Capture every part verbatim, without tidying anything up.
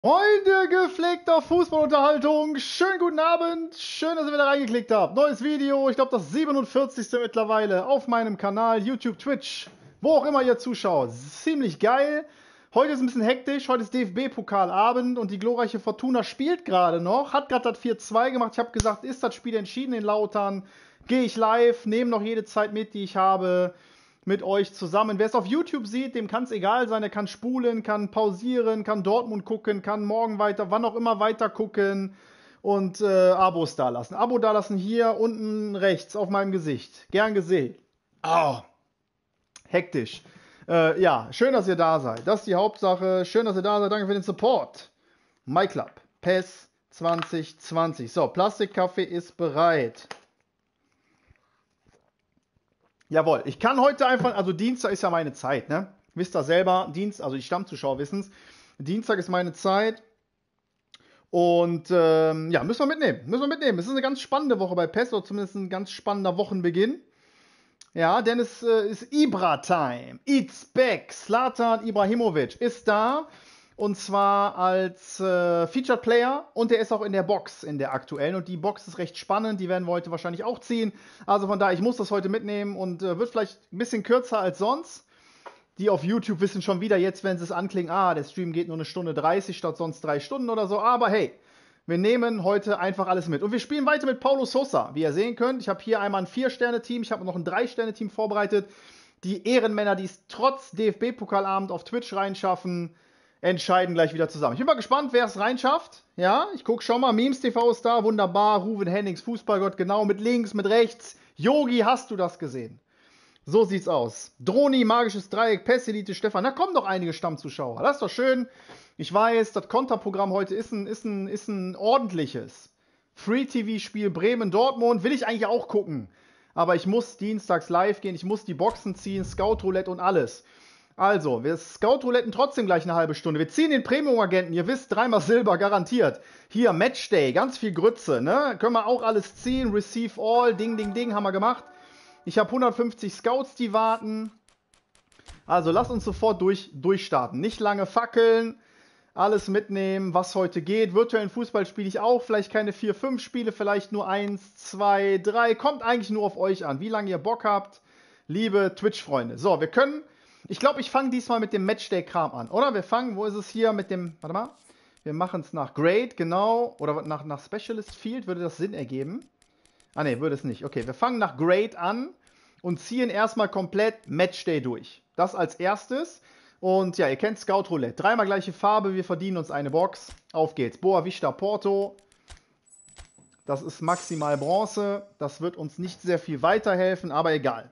Freunde gepflegter Fußballunterhaltung, schönen guten Abend, schön, dass ihr wieder reingeklickt habt. Neues Video, ich glaube das siebenundvierzigste mittlerweile auf meinem Kanal, YouTube, Twitch, wo auch immer ihr zuschaut. Ziemlich geil. Heute ist ein bisschen hektisch, heute ist D F B-Pokalabend und die glorreiche Fortuna spielt gerade noch, hat gerade das vier zwei gemacht. Ich habe gesagt, ist das Spiel entschieden in Lautern, gehe ich live, nehme noch jede Zeit mit, die ich habe, mit euch zusammen. Wer es auf YouTube sieht, dem kann es egal sein. Er kann spulen, kann pausieren, kann Dortmund gucken, kann morgen weiter, wann auch immer weiter gucken und äh, Abos dalassen. Abo dalassen hier unten rechts auf meinem Gesicht. Gern gesehen. Oh, hektisch. Äh, ja, schön, dass ihr da seid. Das ist die Hauptsache. Schön, dass ihr da seid. Danke für den Support. MyClub. P E S zwanzig zwanzig. So, Plastikkaffee ist bereit. Jawohl, ich kann heute einfach, also Dienstag ist ja meine Zeit, ne? Wisst ihr selber, Dienst, also die Stammzuschauer wissen es. Dienstag ist meine Zeit. Und ähm, ja, müssen wir mitnehmen. Müssen wir mitnehmen. Es ist eine ganz spannende Woche bei P E S, oder zumindest ein ganz spannender Wochenbeginn. Ja, denn es äh, ist Ibra-Time. It's back. Zlatan Ibrahimovic ist da. Und zwar als äh, Featured Player. Und der ist auch in der Box, in der aktuellen. Und die Box ist recht spannend. Die werden wir heute wahrscheinlich auch ziehen. Also von daher, ich muss das heute mitnehmen. Und äh, wird vielleicht ein bisschen kürzer als sonst. Die auf YouTube wissen schon wieder jetzt, wenn sie es anklingen, ah, der Stream geht nur eine Stunde dreißig statt sonst drei Stunden oder so. Aber hey, wir nehmen heute einfach alles mit. Und wir spielen weiter mit Paulo Sousa. Wie ihr sehen könnt, ich habe hier einmal ein vier-Sterne-Team, ich habe noch ein drei Sterne Team vorbereitet. Die Ehrenmänner, die es trotz D F B-Pokalabend auf Twitch reinschaffen, entscheiden gleich wieder zusammen. Ich bin mal gespannt, wer es reinschafft. Ja, ich gucke schon mal. Memes T V ist da, wunderbar. Ruven Hennings, Fußballgott, genau, mit links, mit rechts. Yogi, hast du das gesehen? So sieht's aus. Droni, magisches Dreieck, Pessilite, Stefan. Da kommen doch einige Stammzuschauer. Das ist doch schön. Ich weiß, das Konterprogramm heute ist ein, ist ein, ist ein ordentliches. Free-T V-Spiel Bremen-Dortmund will ich eigentlich auch gucken. Aber ich muss dienstags live gehen. Ich muss die Boxen ziehen, Scout-Roulette und alles. Also, wir Scout-Rouletten trotzdem gleich eine halbe Stunde. Wir ziehen den Premium-Agenten. Ihr wisst, dreimal Silber garantiert. Hier, Matchday, ganz viel Grütze. Ne? Können wir auch alles ziehen. Receive all, ding, ding, ding, haben wir gemacht. Ich habe hundertfünfzig Scouts, die warten. Also lasst uns sofort durch, durchstarten. Nicht lange fackeln, alles mitnehmen, was heute geht. Virtuellen Fußball spiele ich auch. Vielleicht keine vier, fünf Spiele, vielleicht nur eins, zwei, drei. Kommt eigentlich nur auf euch an, wie lange ihr Bock habt, liebe Twitch-Freunde. So, wir können, ich glaube, ich fange diesmal mit dem Matchday-Kram an, oder? Wir fangen, wo ist es hier mit dem, warte mal. Wir machen es nach Grade, genau. Oder nach, nach Specialist Field, würde das Sinn ergeben. Ah ne, würde es nicht. Okay, wir fangen nach Grade an und ziehen erstmal komplett Matchday durch. Das als erstes. Und ja, ihr kennt Scout Roulette. Dreimal gleiche Farbe, wir verdienen uns eine Box. Auf geht's. Boa Vista Porto. Das ist maximal Bronze. Das wird uns nicht sehr viel weiterhelfen, aber egal.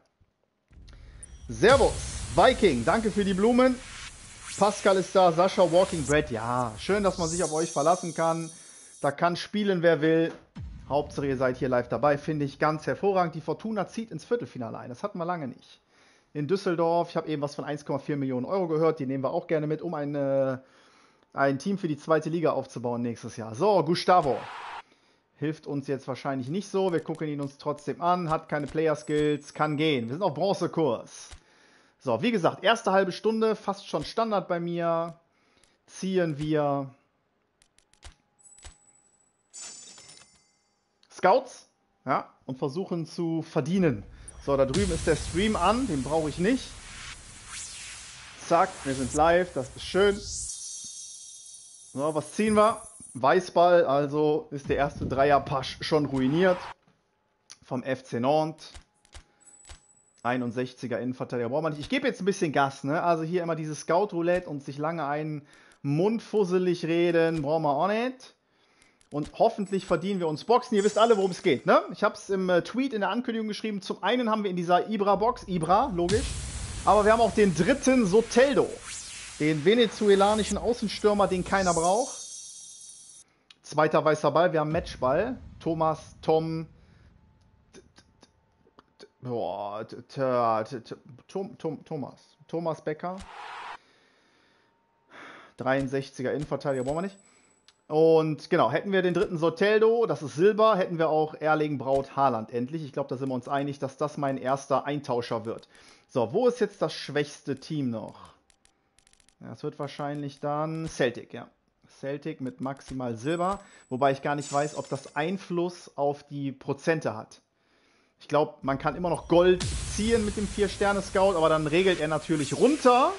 Servus, Viking, danke für die Blumen. Pascal ist da, Sascha Walking Bread. Ja, schön, dass man sich auf euch verlassen kann. Da kann spielen, wer will. Hauptsache, ihr seid hier live dabei, finde ich ganz hervorragend. Die Fortuna zieht ins Viertelfinale ein. Das hatten wir lange nicht. In Düsseldorf, ich habe eben was von eins Komma vier Millionen Euro gehört. Die nehmen wir auch gerne mit, um ein, äh, ein Team für die zweite Liga aufzubauen nächstes Jahr. So, Gustavo. Hilft uns jetzt wahrscheinlich nicht so. Wir gucken ihn uns trotzdem an. Hat keine Player-Skills, kann gehen. Wir sind auf Bronzekurs. So, wie gesagt, erste halbe Stunde, fast schon Standard bei mir. Ziehen wir Scouts, ja, und versuchen zu verdienen. So, da drüben ist der Stream an, den brauche ich nicht. Zack, wir sind live, das ist schön. So, was ziehen wir? Weißball, also ist der erste Dreier-Pasch schon ruiniert. Vom F C Nantes. einundsechziger Innenverteidiger braucht man nicht. Ich gebe jetzt ein bisschen Gas, ne? Also hier immer dieses Scout-Roulette und sich lange einen Mund fusselig reden, brauchen wir auch nicht. Und hoffentlich verdienen wir uns Boxen. Ihr wisst alle, worum es geht, ne? Ich habe es im äh, Tweet in der Ankündigung geschrieben. Zum einen haben wir in dieser Ibra-Box, Ibra, logisch. Aber wir haben auch den dritten Soteldo. Den venezuelanischen Außenstürmer, den keiner braucht. Zweiter weißer Ball, wir haben Matchball. Thomas, Tom... Boah, Thomas. Thomas Becker. dreiundsechziger Innenverteidiger, brauchen wir nicht. Und genau, hätten wir den dritten Soteldo, das ist Silber, hätten wir auch Erling Braut Haaland endlich. Ich glaube, da sind wir uns einig, dass das mein erster Eintauscher wird. So, wo ist jetzt das schwächste Team noch? Das wird wahrscheinlich dann Celtic, ja. Celtic mit maximal Silber. Wobei ich gar nicht weiß, ob das Einfluss auf die Prozente hat. Ich glaube, man kann immer noch Gold ziehen mit dem vier Sterne Scout, aber dann regelt er natürlich runter.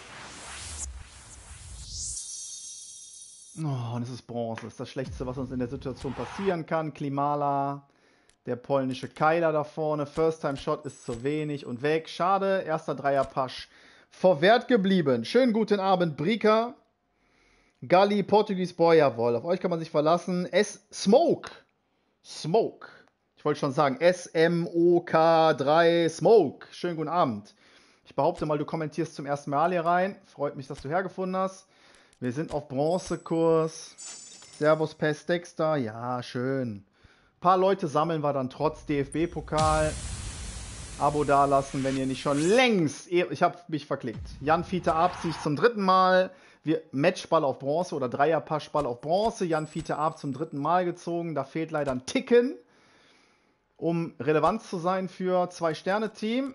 Oh, und es ist Bronze. Das ist das Schlechteste, was uns in der Situation passieren kann. Klimala, der polnische Keiler da vorne. First-Time-Shot ist zu wenig und weg. Schade, erster Dreier-Pasch vorwärts geblieben. Schönen guten Abend, Brika. Galli, Portugies Boy, jawohl. Auf euch kann man sich verlassen. S. Smoke. Smoke. Ich wollte schon sagen, S M O K drei Smoke. Schönen guten Abend. Ich behaupte mal, du kommentierst zum ersten Mal hier rein. Freut mich, dass du hergefunden hast. Wir sind auf Bronzekurs. Servus Pest Dexter. Ja, schön. Ein paar Leute sammeln wir dann trotz D F B-Pokal. Abo dalassen, wenn ihr nicht schon längst... Ich habe mich verklickt. Jan Fiete Arp ziehe ich zum dritten Mal. Wir Matchball auf Bronze oder Dreierpaschball auf Bronze. Jan Fiete Arp zum dritten Mal gezogen. Da fehlt leider ein Ticken, um relevant zu sein für Zwei-Sterne-Team.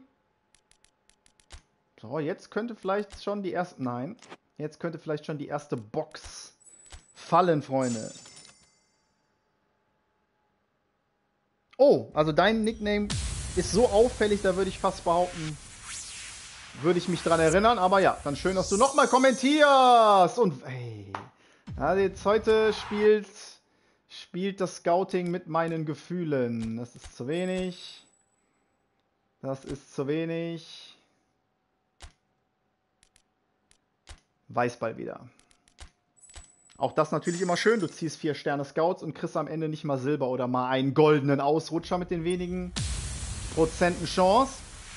So, jetzt könnte vielleicht schon die erste... Nein. Jetzt könnte vielleicht schon die erste Box fallen, Freunde. Oh, also dein Nickname ist so auffällig, da würde ich fast behaupten, würde ich mich dran erinnern. Aber ja, dann schön, dass du nochmal kommentierst. Und hey, also jetzt heute spielt, spielt das Scouting mit meinen Gefühlen. Das ist zu wenig. Das ist zu wenig. Weißball wieder. Auch das natürlich immer schön. Du ziehst vier Sterne Scouts und kriegst am Ende nicht mal Silber oder mal einen goldenen Ausrutscher mit den wenigen Prozenten Chance.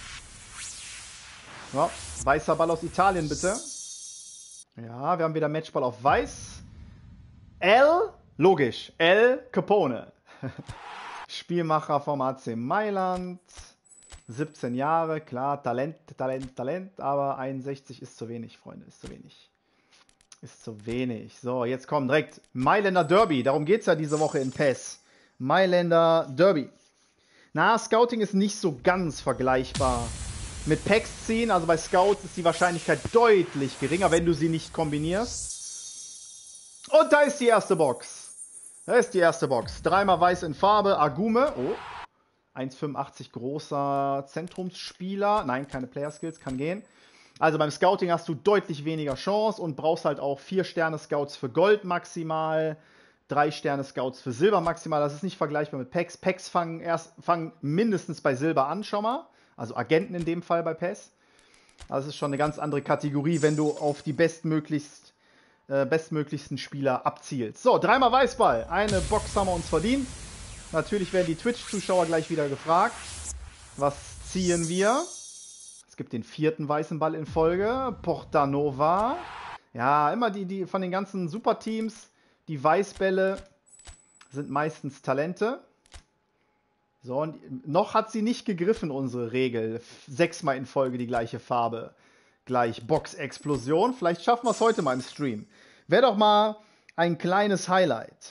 Ja, weißer Ball aus Italien, bitte. Ja, wir haben wieder Matchball auf Weiß. L, logisch, L Capone. Spielmacher vom A C Mailand. siebzehn Jahre, klar, Talent, Talent, Talent, aber einundsechzig ist zu wenig, Freunde, ist zu wenig. Ist zu wenig. So, jetzt kommt direkt Mailänder Derby, darum geht es ja diese Woche in P E S. Mailänder Derby. Na, Scouting ist nicht so ganz vergleichbar mit Packs ziehen, also bei Scouts ist die Wahrscheinlichkeit deutlich geringer, wenn du sie nicht kombinierst. Und da ist die erste Box. Da ist die erste Box. Dreimal weiß in Farbe, Agume, oh. eins Komma fünfundachtzig großer Zentrumsspieler. Nein, keine Player Skills, kann gehen. Also beim Scouting hast du deutlich weniger Chance und brauchst halt auch vier Sterne Scouts für Gold maximal, drei Sterne Scouts für Silber maximal. Das ist nicht vergleichbar mit Packs. Packs fangen erst fangen mindestens bei Silber an schon mal. Also Agenten in dem Fall bei P E S. Also das ist schon eine ganz andere Kategorie, wenn du auf die bestmöglichst, äh, bestmöglichsten Spieler abzielst. So, dreimal Weißball. Eine Box haben wir uns verdient. Natürlich werden die Twitch-Zuschauer gleich wieder gefragt. Was ziehen wir? Es gibt den vierten weißen Ball in Folge. Portanova. Ja, immer die, die von den ganzen Superteams. Die Weißbälle sind meistens Talente. So, und noch hat sie nicht gegriffen, unsere Regel. Sechsmal in Folge die gleiche Farbe. Gleich Box-Explosion. Vielleicht schaffen wir es heute mal im Stream. Wäre doch mal ein kleines Highlight.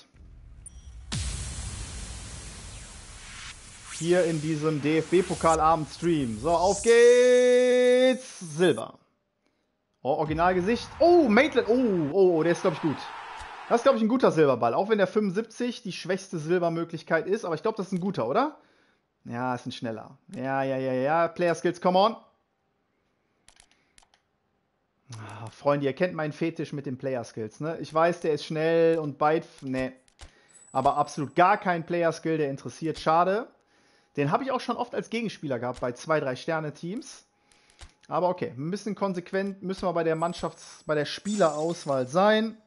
Hier in diesem D F B-Pokalabend-Stream. So, auf geht's. Silber. Oh, Originalgesicht. Oh, Maitland. Oh, oh, der ist, glaube ich, gut. Das ist, glaube ich, ein guter Silberball. Auch wenn der fünfundsiebzig die schwächste Silbermöglichkeit ist. Aber ich glaube, das ist ein guter, oder? Ja, ist ein schneller. Ja, ja, ja, ja. Player Skills, come on. Ah, Freunde, ihr kennt meinen Fetisch mit den Player Skills, ne? Ich weiß, der ist schnell und byte. Ne. Aber absolut gar kein Player Skill, der interessiert. Schade. Den habe ich auch schon oft als Gegenspieler gehabt bei zwei, drei Sterne Teams. Aber okay, ein bisschen konsequent müssen wir bei der Mannschafts-, bei der Spielerauswahl sein.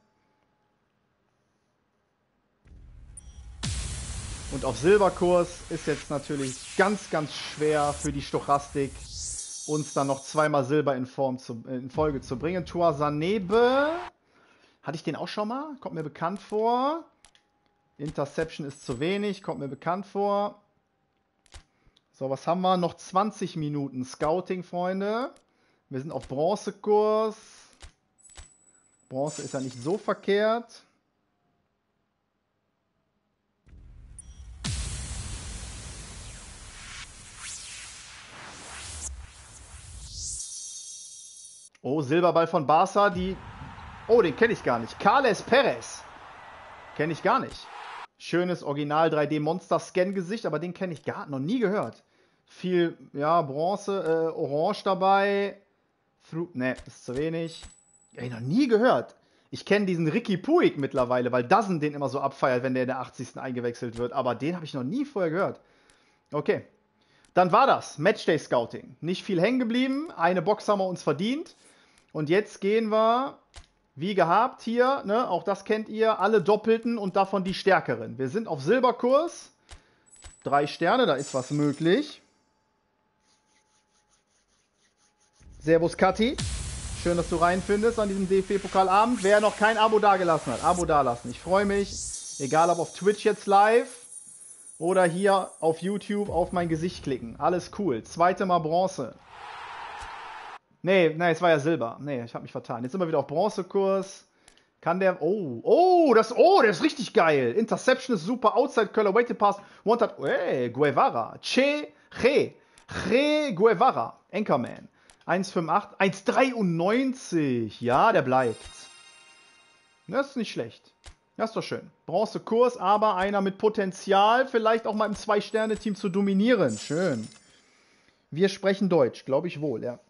Und auf Silberkurs ist jetzt natürlich ganz, ganz schwer für die Stochastik, uns dann noch zweimal Silber in, Form zu, in Folge zu bringen. Toisanebe, hatte ich den auch schon mal? Kommt mir bekannt vor. Interception ist zu wenig, kommt mir bekannt vor. So, was haben wir? Noch zwanzig Minuten Scouting, Freunde. Wir sind auf Bronzekurs. Bronze ist ja nicht so verkehrt. Oh, Silberball von Barca, die... Oh, den kenne ich gar nicht. Carles Perez. Kenne ich gar nicht. Schönes Original drei D Monster Scan Gesicht, aber den kenne ich gar noch nie gehört. Viel, ja, Bronze, äh, Orange dabei. Through, ne, ist zu wenig. Ja, noch nie gehört. Ich kenne diesen Ricky Puig mittlerweile, weil Dozen den immer so abfeiert, wenn der in der achtzigsten eingewechselt wird. Aber den habe ich noch nie vorher gehört. Okay. Dann war das. Matchday Scouting. Nicht viel hängen geblieben. Eine Box haben wir uns verdient. Und jetzt gehen wir, wie gehabt hier, ne, auch das kennt ihr, alle Doppelten und davon die stärkeren. Wir sind auf Silberkurs. Drei Sterne, da ist was möglich. Servus Kathi. Schön, dass du reinfindest an diesem D F B-Pokalabend. Wer noch kein Abo dagelassen hat, Abo dalassen. Ich freue mich, egal ob auf Twitch jetzt live oder hier auf YouTube auf mein Gesicht klicken. Alles cool. Zweite Mal Bronze. Nee, nee, es war ja Silber. Nee, ich habe mich vertan. Jetzt sind wir wieder auf Bronzekurs. Kann der... Oh, oh, das... Oh, der ist richtig geil. Interception ist super. Outside Curler, Weighted Pass. One-Touch... Hey, Guevara. Che, Che. Che Guevara. Anchorman. eins Komma fünfundachtzig, eins Komma dreiundneunzig. Ja, der bleibt. Das ist nicht schlecht. Das ist doch schön. Bronzekurs, aber einer mit Potenzial, vielleicht auch mal im Zwei-Sterne-Team zu dominieren. Schön. Wir sprechen Deutsch, glaube ich wohl, ja.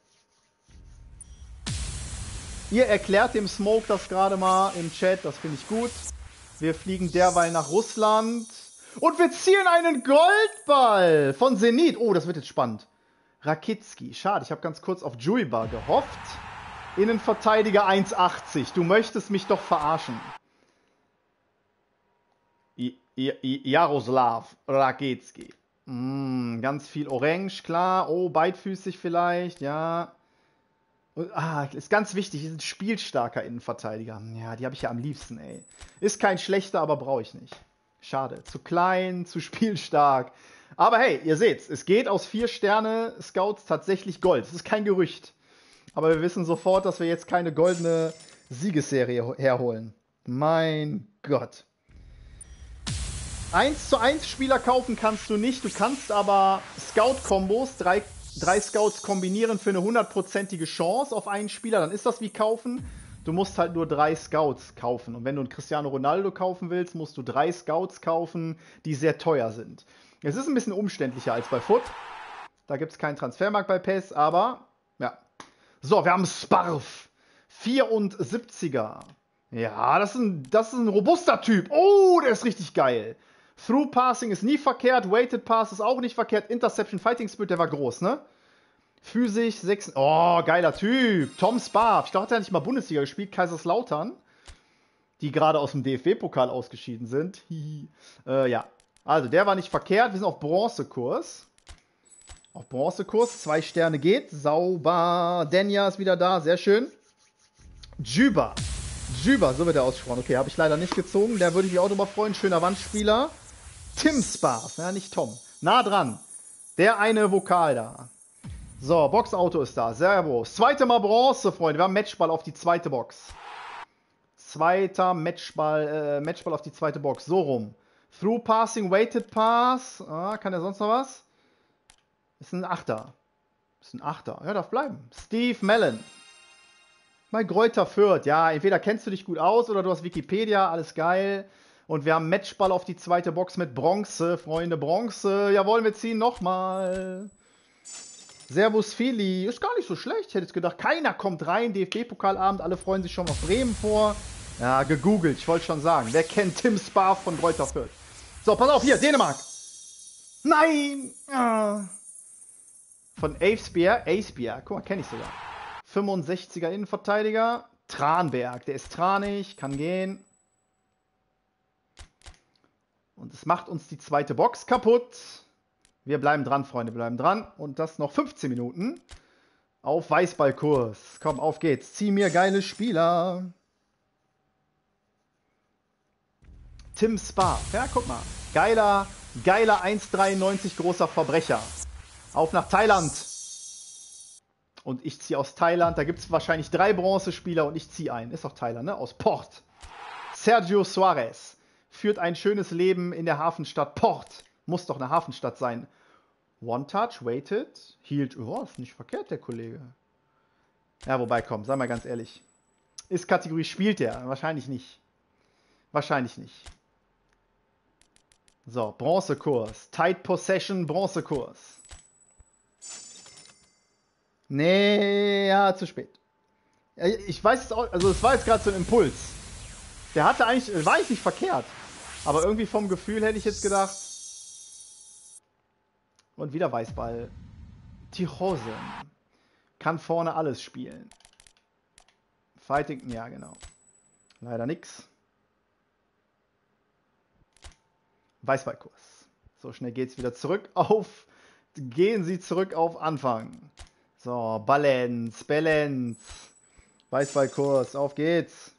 Ihr erklärt dem Smoke das gerade mal im Chat, das finde ich gut. Wir fliegen derweil nach Russland. Und wir ziehen einen Goldball von Zenit. Oh, das wird jetzt spannend. Rakitski. Schade, ich habe ganz kurz auf Juiba gehofft. Innenverteidiger eins achtzig. Du möchtest mich doch verarschen. I I I Jaroslav Rakitski. Mm, ganz viel Orange, klar. Oh, beidfüßig vielleicht, ja. Und, ah, ist ganz wichtig, ist ein spielstarker Innenverteidiger. Ja, die habe ich ja am liebsten, ey. Ist kein schlechter, aber brauche ich nicht. Schade. Zu klein, zu spielstark. Aber hey, ihr seht's, es geht aus vier Sterne Scouts tatsächlich Gold. Das ist kein Gerücht. Aber wir wissen sofort, dass wir jetzt keine goldene Siegesserie herholen. Mein Gott. eins zu eins Spieler kaufen kannst du nicht. Du kannst aber Scout-Kombos, drei, drei Scouts kombinieren für eine hundertprozentige Chance auf einen Spieler. Dann ist das wie kaufen. Du musst halt nur drei Scouts kaufen. Und wenn du einen Cristiano Ronaldo kaufen willst, musst du drei Scouts kaufen, die sehr teuer sind. Es ist ein bisschen umständlicher als bei Foot. Da gibt es keinen Transfermarkt bei P E S, aber ja. So, wir haben Sparf. vierundsiebziger. Ja, das ist, ein, das ist ein robuster Typ. Oh, der ist richtig geil. Through Passing ist nie verkehrt. Weighted Pass ist auch nicht verkehrt. Interception Fighting Spirit, der war groß, ne? Physisch sechs. Oh, geiler Typ. Tom Sparf. Ich glaube, hat er nicht mal Bundesliga gespielt. Kaiserslautern. Die gerade aus dem D F B-Pokal ausgeschieden sind. äh, ja. Also, der war nicht verkehrt. Wir sind auf Bronzekurs. Auf Bronzekurs. Zwei Sterne geht. Sauber. Denja ist wieder da. Sehr schön. Juba. Juba, so wird er ausgesprochen. Okay, habe ich leider nicht gezogen. Der würde ich mich auch drüber freuen. Schöner Wandspieler. Tim Sparf. Ja, nicht Tom. Nah dran. Der eine Vokal da. So, Boxauto ist da. Servus. Zweite Mal Bronze, Freunde. Wir haben Matchball auf die zweite Box. Zweiter Matchball, äh, Matchball auf die zweite Box. So rum. Through Passing, Weighted Pass. Ah, kann er sonst noch was? Ist ein Achter. Ist ein Achter. Ja, darf bleiben. Steve Mellon. Bei Greuther Fürth. Ja, entweder kennst du dich gut aus oder du hast Wikipedia. Alles geil. Und wir haben Matchball auf die zweite Box mit Bronze. Freunde, Bronze. Jawohl, wir ziehen nochmal. Servus Feli. Ist gar nicht so schlecht. Ich hätte jetzt gedacht, keiner kommt rein. D F B-Pokalabend. Alle freuen sich schon auf Bremen vor. Ja, gegoogelt. Ich wollte schon sagen. Wer kennt Tim Sparf von Greuther Fürth? So, pass auf. Hier, Dänemark. Nein. Ah. Von Avesbier. Avesbier. Guck mal, kenne ich sogar. fünfundsechziger Innenverteidiger. Tranberg. Der ist tranig. Kann gehen. Und es macht uns die zweite Box kaputt. Wir bleiben dran, Freunde. Wir bleiben dran. Und das noch fünfzehn Minuten. Auf Weißballkurs. Komm, auf geht's. Zieh mir geile Spieler. Tim Sparf. Ja, guck mal. Geiler, geiler eins Komma dreiundneunzig großer Verbrecher. Auf nach Thailand. Und ich ziehe aus Thailand. Da gibt es wahrscheinlich drei Bronzespieler und ich ziehe einen. Ist doch Thailand, ne? Aus Port. Sergio Suarez. Führt ein schönes Leben in der Hafenstadt Port. Muss doch eine Hafenstadt sein. One Touch, Weighted, Healed. Oh, ist nicht verkehrt, der Kollege. Ja, wobei, komm, sei mal ganz ehrlich. Ist Kategorie, spielt der? Wahrscheinlich nicht. Wahrscheinlich nicht. So, Bronzekurs. Tight Possession, Bronzekurs. Nee, ja, zu spät. Ich weiß es auch, also es war jetzt gerade so ein Impuls. Der hatte eigentlich, war eigentlich nicht verkehrt. Aber irgendwie vom Gefühl hätte ich jetzt gedacht. Und wieder Weißball. Tichosen. Kann vorne alles spielen. Fighting, ja genau. Leider nix. Weißballkurs. So schnell geht's wieder zurück auf. Gehen Sie zurück auf Anfang. So, Balance, Balance. Weißballkurs, auf geht's.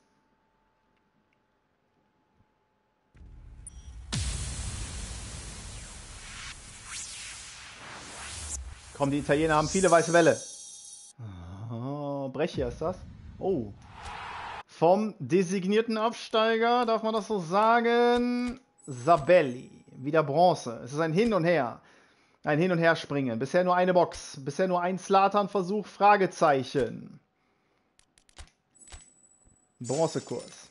Komm, die Italiener haben viele weiße Welle. Oh, Breccia ist das. Oh. Vom designierten Absteiger, darf man das so sagen? Sabelli. Wieder Bronze. Es ist ein Hin und Her. Ein Hin- und Herspringen. Bisher nur eine Box. Bisher nur ein Zlatan-Versuch. Fragezeichen. Bronzekurs.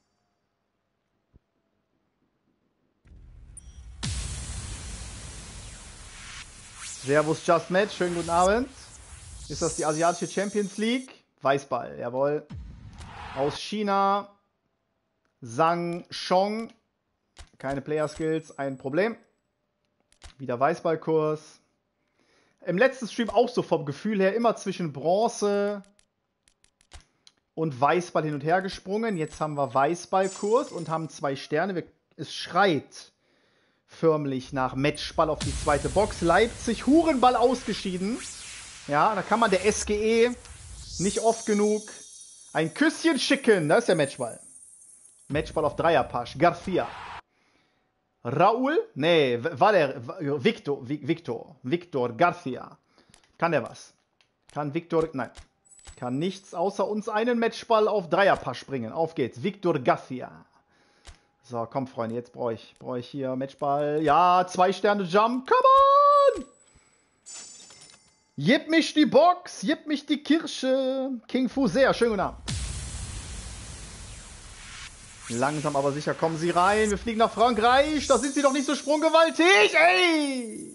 Servus Just Match. Schönen guten Abend. Ist das die asiatische Champions League? Weißball. Jawohl. Aus China. Zhang Shong. Keine Player Skills. Ein Problem. Wieder Weißballkurs. Im letzten Stream auch so vom Gefühl her immer zwischen Bronze und Weißball hin und her gesprungen. Jetzt haben wir Weißballkurs und haben zwei Sterne. Es schreit förmlich nach Matchball auf die zweite Box. Leipzig, Hurenball ausgeschieden. Ja, da kann man der S G E nicht oft genug ein Küsschen schicken. Da ist der Matchball. Matchball auf Dreierpasch. Garcia. Raúl? Nee, Valer, Victor, Victor, Victor Garcia. Kann der was? Kann Victor, nein. Kann nichts außer uns einen Matchball auf Dreierpasch bringen. Auf geht's. Victor Garcia. So, komm, Freunde, jetzt brauche ich, brauche ich hier Matchball. Ja, zwei Sterne Jump. Come on! Gib mich die Box, gib mich die Kirsche. King Fu, sehr schönen guten Abend. Langsam aber sicher kommen sie rein. Wir fliegen nach Frankreich. Da sind sie doch nicht so sprunggewaltig. Ey!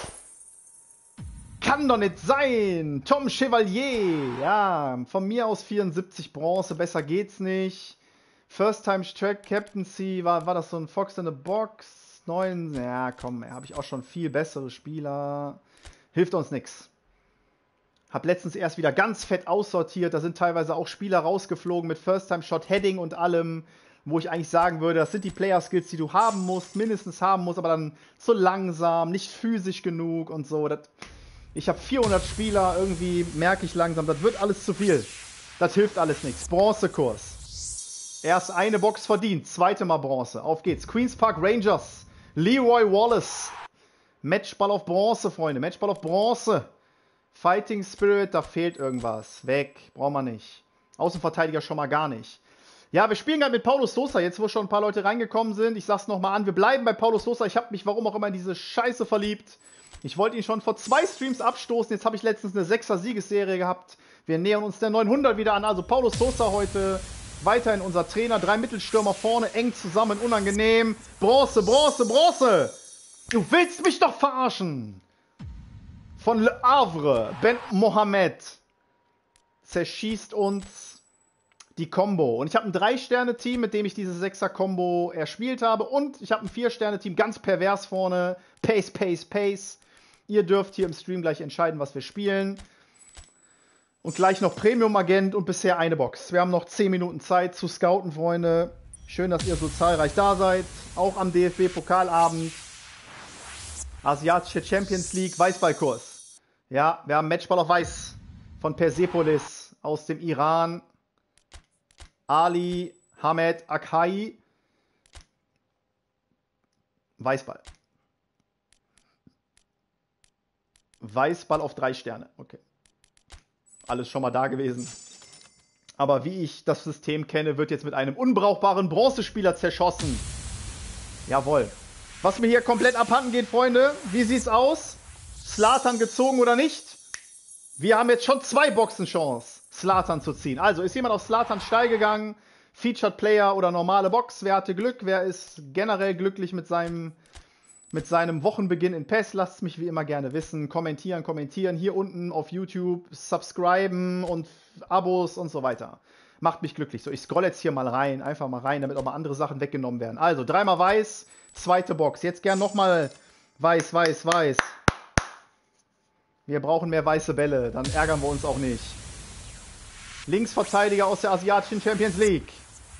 Kann doch nicht sein. Tom Chevalier. Ja, von mir aus vierundsiebzig Bronze. Besser geht's nicht. First Time Track Captaincy. War, war das so ein Fox in the Box? neun. Ja, komm, habe ich auch schon viel bessere Spieler. Hilft uns nix. Hab letztens erst wieder ganz fett aussortiert. Da sind teilweise auch Spieler rausgeflogen mit First Time Shot Heading und allem. Wo ich eigentlich sagen würde, das sind die Player-Skills, die du haben musst, mindestens haben musst, aber dann zu langsam, nicht physisch genug und so. Das, ich habe vierhundert Spieler, irgendwie merke ich langsam, das wird alles zu viel. Das hilft alles nichts. Bronzekurs. Erst eine Box verdient, zweite Mal Bronze. Auf geht's. Queen's Park Rangers. Leroy Wallace. Matchball auf Bronze, Freunde. Matchball auf Bronze. Fighting Spirit, da fehlt irgendwas. Weg, brauchen wir nicht. Außenverteidiger schon mal gar nicht. Ja, wir spielen gerade mit Paulo Sousa, jetzt wo schon ein paar Leute reingekommen sind. Ich sag's nochmal an, wir bleiben bei Paulo Sousa. Ich habe mich warum auch immer in diese Scheiße verliebt. Ich wollte ihn schon vor zwei Streams abstoßen. Jetzt habe ich letztens eine sechser Siegesserie gehabt. Wir nähern uns der neunhundert wieder an. Also Paulo Sousa heute weiterhin unser Trainer. Drei Mittelstürmer vorne, eng zusammen, unangenehm. Bronze, Bronze, Bronze. Du willst mich doch verarschen. Von Le Havre, Ben Mohamed zerschießt uns die Combo. Und ich habe ein drei Sterne Team, mit dem ich diese sechser Combo erspielt habe. Und ich habe ein vier Sterne Team, ganz pervers vorne. Pace, Pace, Pace. Ihr dürft hier im Stream gleich entscheiden, was wir spielen. Und gleich noch Premium-Agent und bisher eine Box. Wir haben noch zehn Minuten Zeit zu scouten, Freunde. Schön, dass ihr so zahlreich da seid. Auch am D F B-Pokalabend. Asiatische Champions League, Weißballkurs. Ja, wir haben Matchball auf Weiß von Persepolis aus dem Iran. Ali Hamed Akai. Weißball. Weißball auf drei Sterne. Okay. Alles schon mal da gewesen. Aber wie ich das System kenne, wird jetzt mit einem unbrauchbaren Bronzespieler zerschossen. Jawohl. Was mir hier komplett abhanden geht, Freunde. Wie sieht's aus? Zlatan gezogen oder nicht? Wir haben jetzt schon zwei Boxen Chance, Zlatan zu ziehen. Also ist jemand auf Zlatan steil gegangen? Featured Player oder normale Box? Wer hatte Glück? Wer ist generell glücklich mit seinem mit seinem Wochenbeginn in P E S. Lasst es mich wie immer gerne wissen. Kommentieren, kommentieren. Hier unten auf YouTube, subscriben und Abos und so weiter. Macht mich glücklich. So, ich scroll jetzt hier mal rein. Einfach mal rein, damit auch mal andere Sachen weggenommen werden. Also, dreimal weiß, zweite Box. Jetzt gern nochmal weiß, weiß, weiß. Wir brauchen mehr weiße Bälle. Dann ärgern wir uns auch nicht. Linksverteidiger aus der asiatischen Champions League.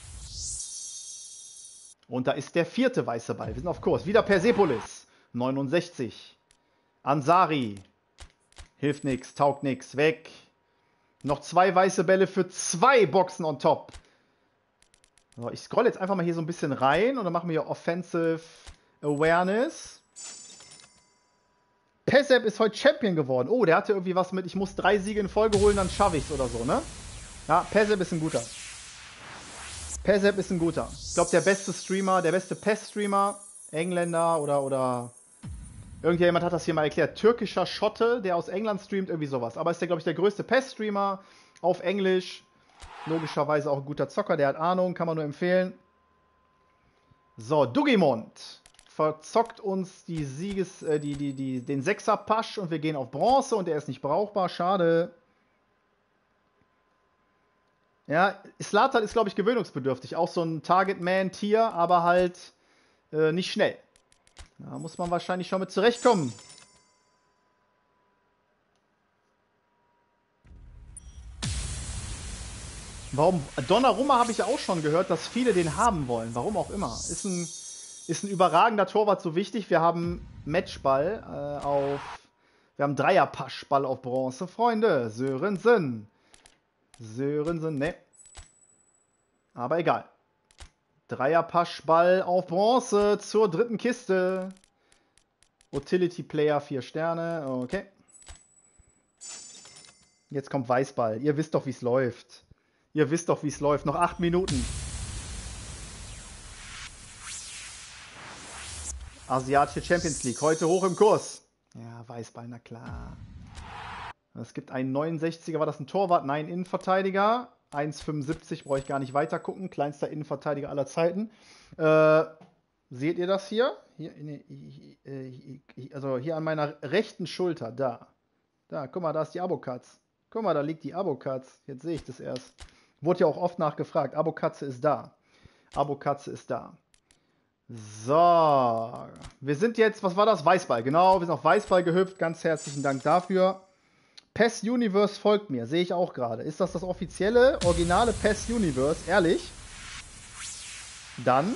Und da ist der vierte weiße Ball. Wir sind auf Kurs. Wieder Persepolis. neunundsechzig. Ansari. Hilft nix, taugt nix. Weg. Noch zwei weiße Bälle für zwei Boxen on top. So, ich scroll jetzt einfach mal hier so ein bisschen rein und dann machen wir hier Offensive Awareness. Pesep ist heute Champion geworden. Oh, der hatte irgendwie was mit, ich muss drei Siege in Folge holen, dann schaffe ich es oder so, ne? Ja, Pesep ist ein guter. Pesep ist ein guter. Ich glaube, der beste Streamer, der beste P E S-Streamer, Engländer oder, oder irgendjemand hat das hier mal erklärt. Türkischer Schotte, der aus England streamt, irgendwie sowas. Aber ist der, glaube ich, der größte P E S-Streamer auf Englisch. Logischerweise auch ein guter Zocker, der hat Ahnung, kann man nur empfehlen. So, Dugimond verzockt uns die Sieges, äh, die, die, die, den Sechser-Pasch und wir gehen auf Bronze und der ist nicht brauchbar. Schade. Ja, Zlatan ist, glaube ich, gewöhnungsbedürftig. Auch so ein Target-Man-Tier, aber halt äh, nicht schnell. Da muss man wahrscheinlich schon mit zurechtkommen. Warum? Donnarumma habe ich ja auch schon gehört, dass viele den haben wollen. Warum auch immer. Ist ein, ist ein überragender Torwart so wichtig. Wir haben Matchball äh, auf... Wir haben Dreierpaschball auf Bronze. Freunde, Sörensen. Sörensen, ne. Aber egal. Dreierpaschball auf Bronze zur dritten Kiste. Utility Player, vier Sterne. Okay. Jetzt kommt Weißball. Ihr wisst doch, wie es läuft. Ihr wisst doch, wie es läuft. Noch acht Minuten. Asiatische Champions League. Heute hoch im Kurs. Ja, Weißball, na klar. Es gibt einen neunundsechziger, war das ein Torwart? Nein, Innenverteidiger. eins Komma fünfundsiebzig, brauche ich gar nicht weiter gucken. Kleinster Innenverteidiger aller Zeiten. Äh, seht ihr das hier? Hier, also hier an meiner rechten Schulter, da. Da, guck mal, da ist die Abokatz. Guck mal, da liegt die Abokatz. Jetzt sehe ich das erst. Wurde ja auch oft nachgefragt. Abokatze ist da. Abokatze ist da. So. Wir sind jetzt, was war das? Weißball, genau. Wir sind auf Weißball gehüpft. Ganz herzlichen Dank dafür. P E S Universe folgt mir, sehe ich auch gerade. Ist das das offizielle, originale P E S Universe? Ehrlich? Dann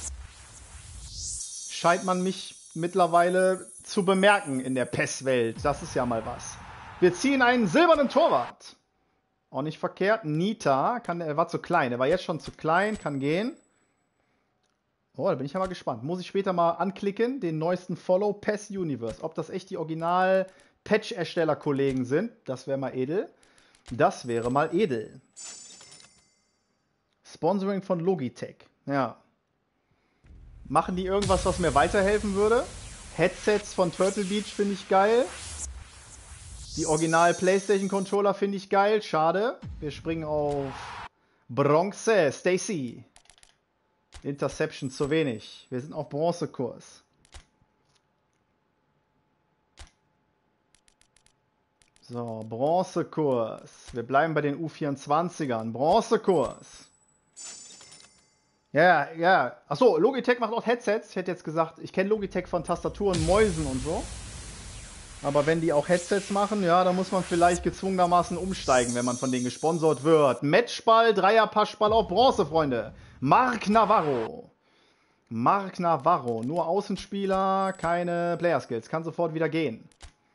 scheint man mich mittlerweile zu bemerken in der P E S-Welt. Das ist ja mal was. Wir ziehen einen silbernen Torwart. Auch nicht verkehrt. Nita, kann, er war zu klein. Er war jetzt schon zu klein, kann gehen. Oh, da bin ich ja mal gespannt. Muss ich später mal anklicken, den neuesten Follow P E S Universe. Ob das echt die Original- Patch-Ersteller-Kollegen sind. Das wäre mal edel. Das wäre mal edel. Sponsoring von Logitech. Ja. Machen die irgendwas, was mir weiterhelfen würde? Headsets von Turtle Beach finde ich geil. Die Original PlayStation Controller finde ich geil. Schade. Wir springen auf Bronze. Stacy. Interception zu wenig. Wir sind auf Bronzekurs. So, Bronzekurs. Wir bleiben bei den U vierundzwanzigern. Bronzekurs. Ja, ja. Achso, Logitech macht auch Headsets. Ich hätte jetzt gesagt, ich kenne Logitech von Tastaturen, Mäusen und so. Aber wenn die auch Headsets machen, ja, dann muss man vielleicht gezwungenermaßen umsteigen, wenn man von denen gesponsert wird. Matchball, Dreierpaschball auf Bronze, Freunde. Marc Navarro. Marc Navarro. Nur Außenspieler, keine Player Skills. Kann sofort wieder gehen.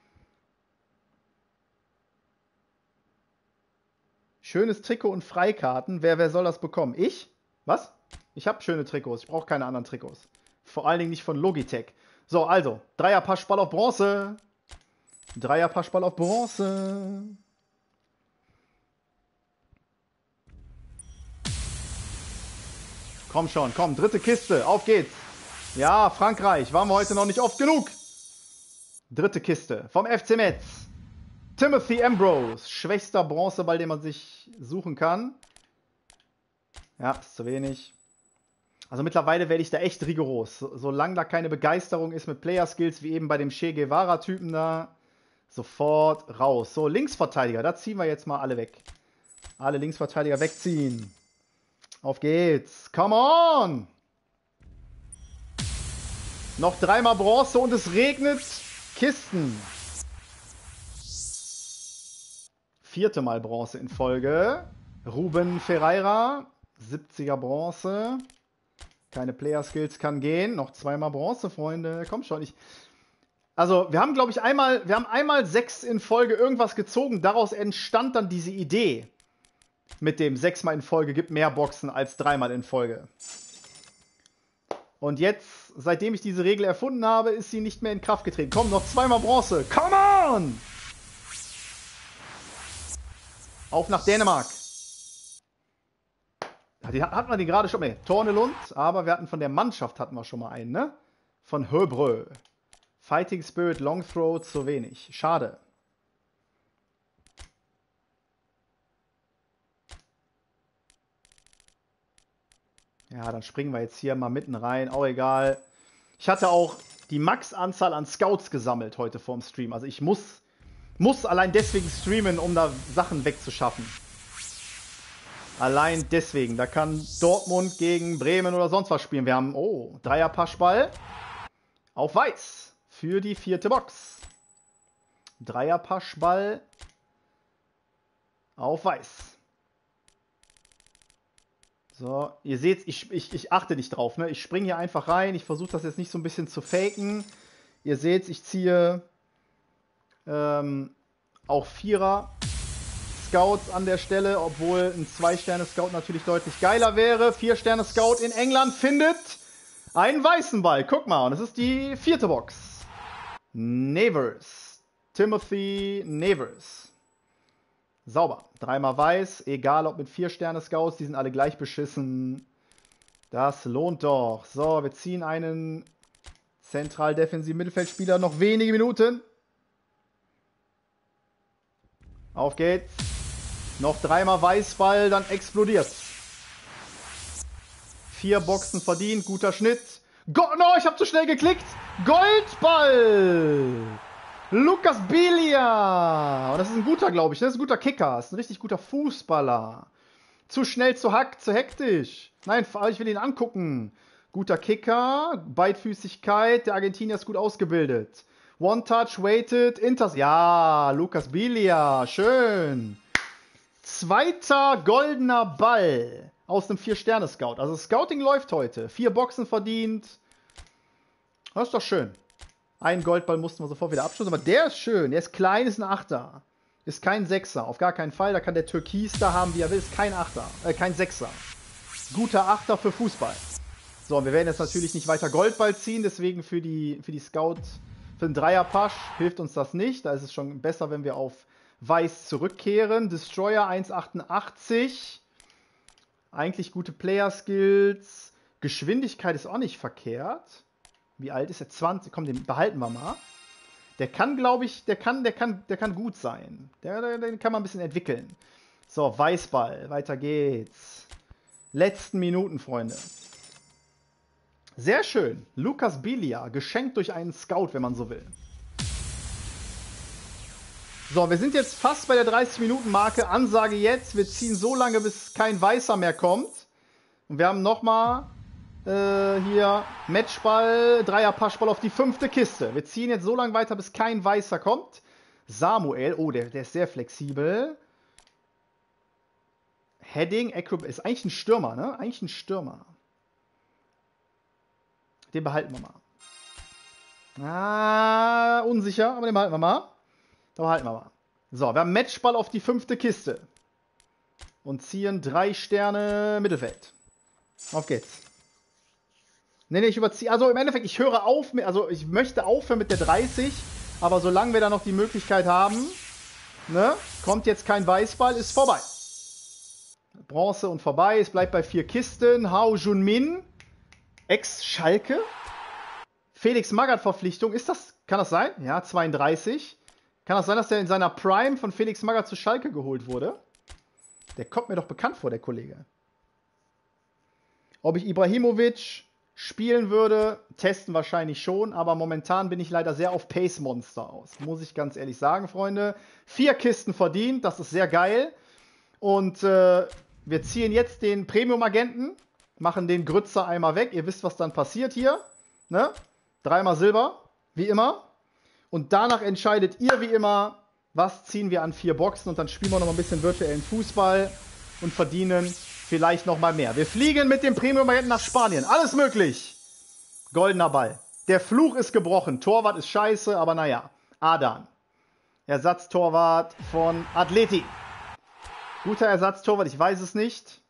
Schönes Trikot und Freikarten. Wer, wer soll das bekommen? Ich? Was? Ich habe schöne Trikots. Ich brauche keine anderen Trikots. Vor allen Dingen nicht von Logitech. So, also. Dreierpaschball auf Bronze. Dreierpaschball auf Bronze. Komm schon, komm. Dritte Kiste. Auf geht's. Ja, Frankreich. Waren wir heute noch nicht oft genug. Dritte Kiste. Vom F C Metz. Timothy Ambrose, schwächster Bronzeball, den man sich suchen kann. Ja, ist zu wenig. Also mittlerweile werde ich da echt rigoros. So, solange da keine Begeisterung ist mit Player-Skills, wie eben bei dem Che Guevara-Typen da, sofort raus. So, Linksverteidiger, da ziehen wir jetzt mal alle weg. Alle Linksverteidiger wegziehen. Auf geht's. Come on! Noch dreimal Bronze und es regnet Kisten. Vierte Mal Bronze in Folge. Ruben Ferreira, siebziger Bronze. Keine Player-Skills kann gehen. Noch zweimal Bronze, Freunde. Komm schon. Ich also, wir haben, glaube ich, einmal, wir haben einmal sechs in Folge irgendwas gezogen. Daraus entstand dann diese Idee. Mit dem sechsmal in Folge gibt mehr Boxen als dreimal in Folge. Und jetzt, seitdem ich diese Regel erfunden habe, ist sie nicht mehr in Kraft getreten. Komm, noch zweimal Bronze. Come on! Auf nach Dänemark. Die hatten wir den gerade schon mal. Tornelund, aber wir hatten von der Mannschaft hatten wir schon mal einen, ne? Von Höbrö. Fighting Spirit, Long Throw, zu wenig. Schade. Ja, dann springen wir jetzt hier mal mitten rein. Auch egal. Ich hatte auch die Max-Anzahl an Scouts gesammelt heute vorm Stream. Also ich muss, muss allein deswegen streamen, um da Sachen wegzuschaffen. Allein deswegen. Da kann Dortmund gegen Bremen oder sonst was spielen. Wir haben, oh, Dreier-Paschball auf Weiß für die vierte Box. Dreier-Paschball auf Weiß. So, ihr seht, ich, ich, ich achte nicht drauf. Ne? Ich springe hier einfach rein. Ich versuche das jetzt nicht so ein bisschen zu faken. Ihr seht, ich ziehe ähm, auch Vierer Scouts an der Stelle, obwohl ein zwei-Sterne-Scout natürlich deutlich geiler wäre. Vier-Sterne-Scout in England findet einen weißen Ball. Guck mal, und das ist die vierte Box. Nevers. Timothy Nevers. Sauber. Dreimal weiß, egal ob mit vier-Sterne-Scouts, die sind alle gleich beschissen. Das lohnt doch. So, wir ziehen einen zentral defensiven Mittelfeldspieler. Noch wenige Minuten. Auf geht's. Noch dreimal Weißball, dann explodiert. Vier Boxen verdient, guter Schnitt. Go no, ich habe zu schnell geklickt. Goldball. Lukas Bilia. Das ist ein guter, glaube ich. Das ist ein guter Kicker. Das ist ein richtig guter Fußballer. Zu schnell, zu hack, zu hektisch. Nein, ich will ihn angucken. Guter Kicker. Beidfüßigkeit. Der Argentinier ist gut ausgebildet. One Touch, Weighted, Inters. Ja, Lukas Bilia. Schön. Zweiter goldener Ball aus einem vier-Sterne-Scout. Also Scouting läuft heute. Vier Boxen verdient. Das ist doch schön. Einen Goldball mussten wir sofort wieder abschließen. Aber der ist schön. Der ist klein, ist ein Achter. Ist kein Sechser. Auf gar keinen Fall. Da kann der Türkis da haben, wie er will. Ist kein Achter. Äh, kein Sechser. Guter Achter für Fußball. So, und wir werden jetzt natürlich nicht weiter Goldball ziehen. Deswegen für die, für die Scout, für den Dreier-Pasch hilft uns das nicht. Da ist es schon besser, wenn wir auf Weiß zurückkehren. Destroyer eins Komma achtundachtzig. Eigentlich gute Player-Skills. Geschwindigkeit ist auch nicht verkehrt. Wie alt ist er? zwanzig. Komm, den behalten wir mal. Der kann, glaube ich, der kann, der kann, der kann gut sein. Der, der, den kann man ein bisschen entwickeln. So, Weißball. Weiter geht's. Letzten Minuten, Freunde. Sehr schön. Lukas Bilia. Geschenkt durch einen Scout, wenn man so will. So, wir sind jetzt fast bei der dreißig-Minuten-Marke. Ansage jetzt, wir ziehen so lange, bis kein Weißer mehr kommt. Und wir haben nochmal äh, hier Matchball, Dreier-Paschball auf die fünfte Kiste. Wir ziehen jetzt so lange weiter, bis kein Weißer kommt. Samuel, oh, der, der ist sehr flexibel. Heading, Acrobat, ist eigentlich ein Stürmer, ne? Eigentlich ein Stürmer. Den behalten wir mal. Ah, unsicher, aber den behalten wir mal. Aber halten wir mal. So, wir haben Matchball auf die fünfte Kiste. Und ziehen drei Sterne Mittelfeld. Auf geht's. Ne, ne, ich überziehe. Also im Endeffekt, ich höre auf. Mit, also ich möchte aufhören mit der dreißig. Aber solange wir da noch die Möglichkeit haben, ne, kommt jetzt kein Weißball, ist vorbei. Bronze und vorbei. Es bleibt bei vier Kisten. Hao Junmin. Ex-Schalke. Felix Magath Verpflichtung. Ist das, kann das sein? Ja, zweiunddreißig. Kann das sein, dass der in seiner Prime von Felix Magath zu Schalke geholt wurde? Der kommt mir doch bekannt vor, der Kollege. Ob ich Ibrahimovic spielen würde, testen wahrscheinlich schon, aber momentan bin ich leider sehr auf Pace Monster aus. Muss ich ganz ehrlich sagen, Freunde. Vier Kisten verdient, das ist sehr geil. Und äh, wir ziehen jetzt den Premium-Agenten, machen den Grützer einmal weg. Ihr wisst, was dann passiert hier. Ne? Dreimal Silber, wie immer. Und danach entscheidet ihr wie immer, was ziehen wir an vier Boxen. Und dann spielen wir noch mal ein bisschen virtuellen Fußball und verdienen vielleicht noch mal mehr. Wir fliegen mit dem Premium-Agenten nach Spanien. Alles möglich. Goldener Ball. Der Fluch ist gebrochen. Torwart ist scheiße, aber naja. Adan. Ersatztorwart von Atleti. Guter Ersatztorwart, ich weiß es nicht.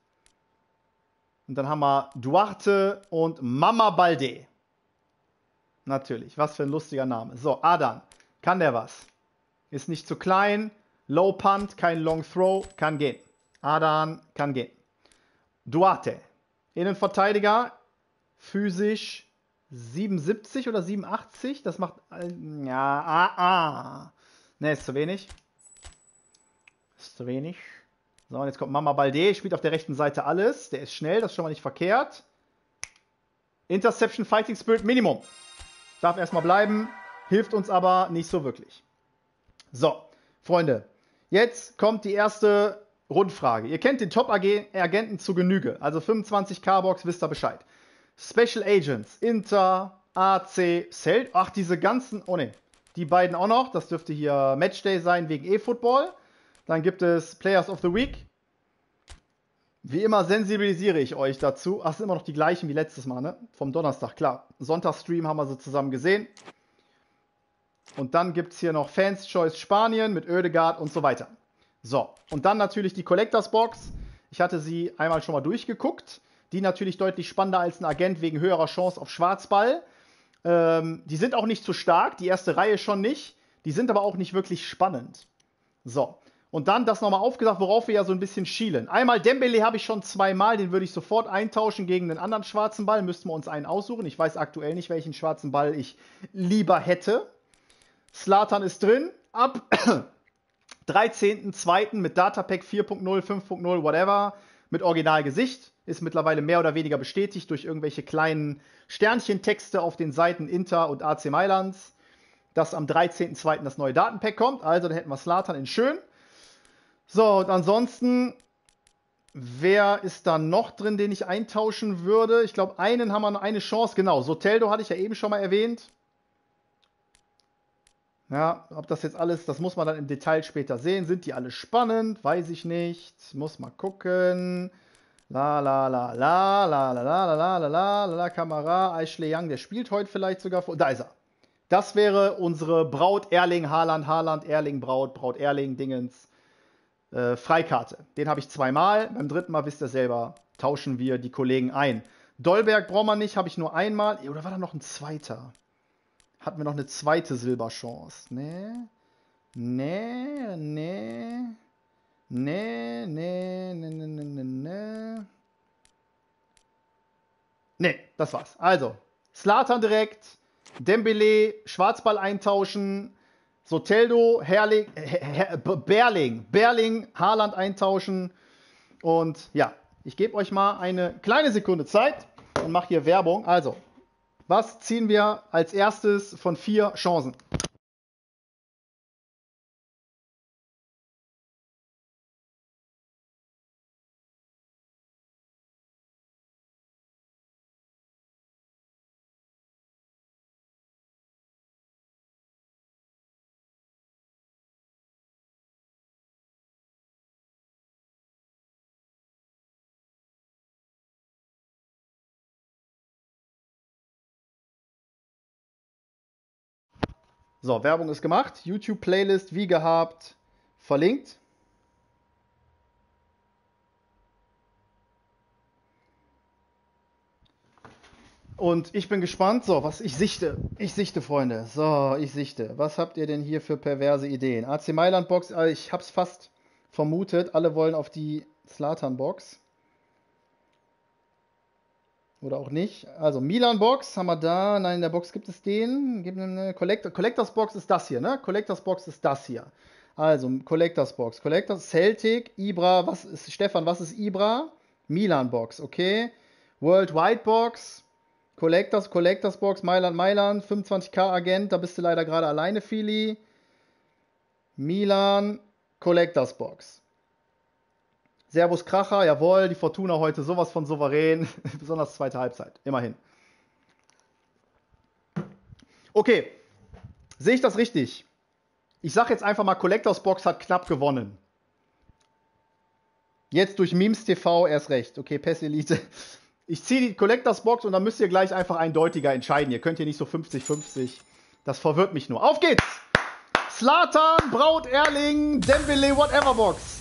Und dann haben wir Duarte und Mama Balde. Natürlich, was für ein lustiger Name. So, Adan. Kann der was? Ist nicht zu klein. Low Punt, kein Long Throw. Kann gehen. Adan kann gehen. Duarte. Innenverteidiger. Physisch siebenundsiebzig oder siebenundachtzig. Das macht... Ja, ah, ah. Ne, ist zu wenig. Ist zu wenig. So, und jetzt kommt Mama Balde, spielt auf der rechten Seite alles. Der ist schnell, das ist schon mal nicht verkehrt. Interception, Fighting Spirit, Minimum. Darf erstmal bleiben, hilft uns aber nicht so wirklich. So, Freunde, jetzt kommt die erste Rundfrage. Ihr kennt den Top-Agenten zu Genüge, also fünfundzwanzig K-Box, wisst ihr Bescheid. Special Agents, Inter, A C, Celt, ach, diese ganzen, oh ne, die beiden auch noch, das dürfte hier Matchday sein wegen E-Football. Dann gibt es Players of the Week. Wie immer sensibilisiere ich euch dazu. Ach, sind immer noch die gleichen wie letztes Mal, ne? Vom Donnerstag, klar. Sonntagsstream haben wir sie zusammen gesehen. Und dann gibt es hier noch Fans Choice Spanien mit Oedegaard und so weiter. So, und dann natürlich die Collectors Box. Ich hatte sie einmal schon mal durchgeguckt. Die natürlich deutlich spannender als ein Agent wegen höherer Chance auf Schwarzball. Ähm, die sind auch nicht zu stark, die erste Reihe schon nicht. Die sind aber auch nicht wirklich spannend. So. Und dann das nochmal aufgesagt, worauf wir ja so ein bisschen schielen. Einmal Dembele habe ich schon zweimal, den würde ich sofort eintauschen gegen einen anderen schwarzen Ball. Müssten wir uns einen aussuchen. Ich weiß aktuell nicht, welchen schwarzen Ball ich lieber hätte. Zlatan ist drin. Ab dreizehnten zweiten mit Datapack vier Punkt null, fünf Punkt null, whatever. Mit Originalgesicht. Ist mittlerweile mehr oder weniger bestätigt durch irgendwelche kleinen Sternchentexte auf den Seiten Inter und A C Mailands, dass am dreizehnten zweiten das neue Datenpack kommt. Also dann hätten wir Zlatan in schön. So, und ansonsten, wer ist da noch drin, den ich eintauschen würde? Ich glaube, einen haben wir noch eine Chance. Genau, Soteldo hatte ich ja eben schon mal erwähnt. Ja, ob das jetzt alles, das muss man dann im Detail später sehen. Sind die alle spannend? Weiß ich nicht. Muss mal gucken. La la la la la la la la la la la la Kamera. Ashley Young, der spielt heute vielleicht sogar vor. Da ist er. Das wäre unsere Braut Erling Haaland, Haaland, Erling, Braut, Braut Erling, Dingens. Äh, Freikarte. Den habe ich zweimal. Beim dritten Mal, wisst ihr selber, tauschen wir die Kollegen ein. Dolberg braucht man nicht, habe ich nur einmal. Oder war da noch ein zweiter? Hatten wir noch eine zweite Silberchance? Nee. Nee, nee. Nee, nee, nee, nee, nee, nee, nee. Nee, das war's. Also, Zlatan direkt, Dembele, Schwarzball eintauschen, Soteldo, Herling, Her Her Berling, Berling, Haaland eintauschen. Und ja, ich gebe euch mal eine kleine Sekunde Zeit und mache hier Werbung. Also, was ziehen wir als erstes von vier Chancen? So, Werbung ist gemacht. YouTube-Playlist wie gehabt verlinkt. Und ich bin gespannt. So, was ich sichte. Ich sichte, Freunde. So, ich sichte. Was habt ihr denn hier für perverse Ideen? A C Mailand Box, ich hab's fast vermutet. Alle wollen auf die Zlatan Box. Oder auch nicht. Also Milan Box haben wir da. Nein, in der Box gibt es den. Gibt eine Collector. Collectors Box ist das hier, ne? Collectors Box ist das hier. Also Collectors Box. Collectors Celtic, Ibra. Was ist, Stefan, was ist Ibra? Milan Box, okay. Worldwide Box. Collectors, Collectors Box, Mailand, Mailand, fünfundzwanzig K Agent, da bist du leider gerade alleine, Fili. Milan, Collectors Box. Servus Kracher, jawohl, die Fortuna heute sowas von souverän, besonders zweite Halbzeit, immerhin. Okay, sehe ich das richtig? Ich sage jetzt einfach mal, Collectors Box hat knapp gewonnen. Jetzt durch Memes T V erst recht. Okay, Pest Elite. Ich ziehe die Collectors Box und dann müsst ihr gleich einfach eindeutiger entscheiden. Ihr könnt hier nicht so fünfzig fünfzig. Das verwirrt mich nur. Auf geht's! Zlatan, Braut, Erling, Dembele, whatever Box.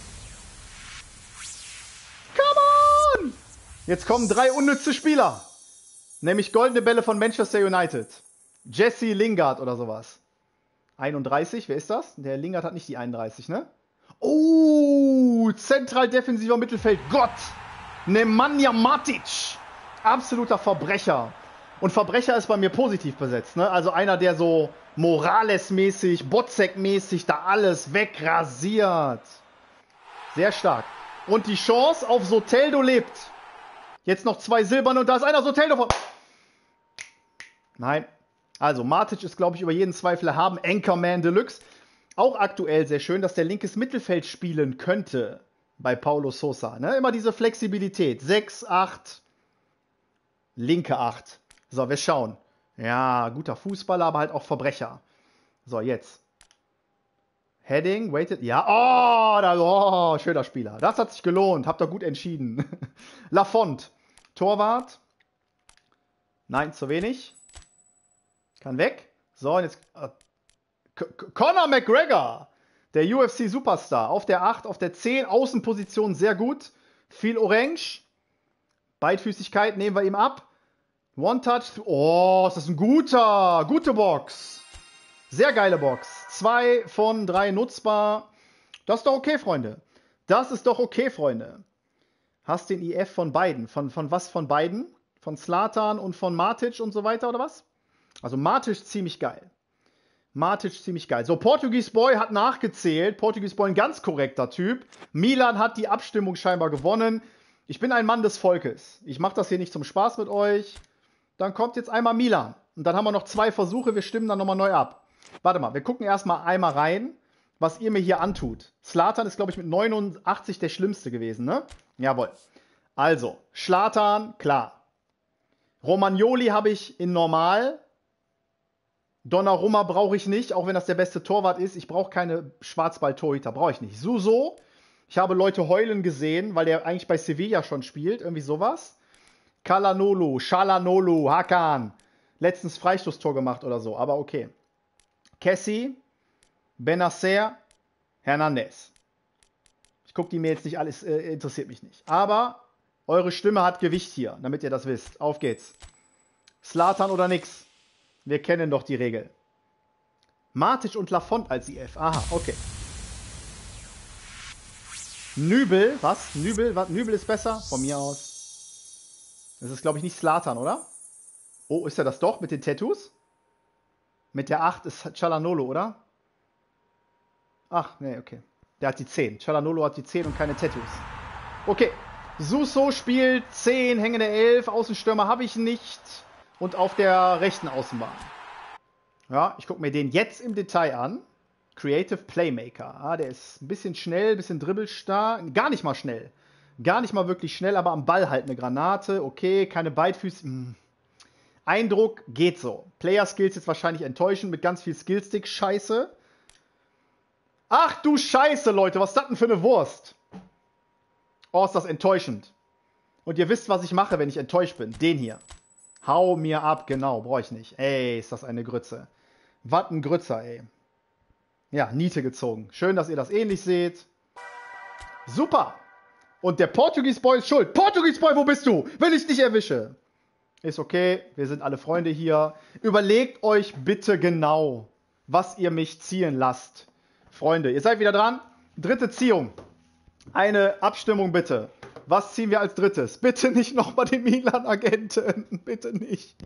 Come on! Jetzt kommen drei unnütze Spieler. Nämlich goldene Bälle von Manchester United. Jesse Lingard oder sowas. einunddreißig, wer ist das? Der Lingard hat nicht die einunddreißig, ne? Oh, zentral defensiver Mittelfeld. Gott! Nemanja Matic. Absoluter Verbrecher. Und Verbrecher ist bei mir positiv besetzt, ne? Also einer, der so Morales-mäßig, Botzek-mäßig da alles wegrasiert. Sehr stark. Und die Chance auf Soteldo lebt. Jetzt noch zwei Silberne und da ist einer Soteldo von... Nein. Also Matic ist, glaube ich, über jeden Zweifel erhaben. Anchorman Deluxe. Auch aktuell sehr schön, dass der linkes Mittelfeld spielen könnte bei Paulo Sousa. Ne? Immer diese Flexibilität. sechs, acht, linke acht. So, wir schauen. Ja, guter Fußballer, aber halt auch Verbrecher. So, jetzt. Heading, waited. Ja, oh, da, oh, schöner Spieler. Das hat sich gelohnt. Habt ihr gut entschieden. Lafont. Torwart. Nein, zu wenig. Kann weg. So, und jetzt... Äh, Conor McGregor, der U F C-Superstar, auf der acht, auf der zehn, Außenposition sehr gut, viel Orange, Beidfüßigkeit nehmen wir ihm ab, One-Touch, oh, ist das ein guter, gute Box, sehr geile Box, zwei von drei nutzbar, das ist doch okay, Freunde, das ist doch okay, Freunde, hast den I F von beiden, von, von was von beiden, von Zlatan und von Matic und so weiter, oder was? Also Matic ziemlich geil. Matic ziemlich geil. So, Portuguese Boy hat nachgezählt. Portuguese Boy ein ganz korrekter Typ. Milan hat die Abstimmung scheinbar gewonnen. Ich bin ein Mann des Volkes. Ich mache das hier nicht zum Spaß mit euch. Dann kommt jetzt einmal Milan. Und dann haben wir noch zwei Versuche. Wir stimmen dann nochmal neu ab. Warte mal, wir gucken erstmal einmal rein, was ihr mir hier antut. Zlatan ist, glaube ich, mit neunundachtzig der Schlimmste gewesen, ne? Jawohl. Also, Zlatan, klar. Romagnoli habe ich in normal. Donnarumma brauche ich nicht, auch wenn das der beste Torwart ist. Ich brauche keine Schwarzball-Torhüter, brauche ich nicht. Suso, ich habe Leute heulen gesehen, weil der eigentlich bei Sevilla schon spielt, irgendwie sowas. Kalanolo, Shalanolo, Hakan, letztens Freistoßtor gemacht oder so, aber okay. Kessi, Benacer, Hernandez. Ich gucke die mir jetzt nicht alles, äh, interessiert mich nicht. Aber eure Stimme hat Gewicht hier, damit ihr das wisst. Auf geht's. Zlatan oder nix. Wir kennen doch die Regel. Matic und Lafont als I F. Aha, okay. Nübel, was? Nübel, was? Nübel ist besser? Von mir aus. Das ist, glaube ich, nicht Zlatan, oder? Oh, ist er das doch mit den Tattoos? Mit der acht ist Çalhanoğlu, oder? Ach, nee, okay. Der hat die zehn. Çalhanoğlu hat die zehn und keine Tattoos. Okay. Suso spielt zehn, hängende elf, Außenstürmer habe ich nicht. Und auf der rechten Außenbahn. Ja, ich gucke mir den jetzt im Detail an. Creative Playmaker. Ah, der ist ein bisschen schnell, ein bisschen dribbelstark. Gar nicht mal schnell. Gar nicht mal wirklich schnell, aber am Ball halt eine Granate. Okay, keine Beidfüße. Hm. Eindruck geht so. Player Skills jetzt wahrscheinlich enttäuschend mit ganz viel Skillstick. Scheiße. Ach du Scheiße, Leute. Was ist das denn für eine Wurst? Oh, ist das enttäuschend. Und ihr wisst, was ich mache, wenn ich enttäuscht bin. Den hier. Hau mir ab, genau, brauche ich nicht. Ey, ist das eine Grütze. Was ein Grützer, ey. Ja, Niete gezogen. Schön, dass ihr das ähnlich seht. Super. Und der Portuguese Boy ist schuld. Portuguese Boy, wo bist du? Wenn ich dich erwische. Ist okay, wir sind alle Freunde hier. Überlegt euch bitte genau, was ihr mich ziehen lasst. Freunde, ihr seid wieder dran. Dritte Ziehung. Eine Abstimmung bitte. Was ziehen wir als drittes? Bitte nicht nochmal den Milan-Agenten. Bitte nicht.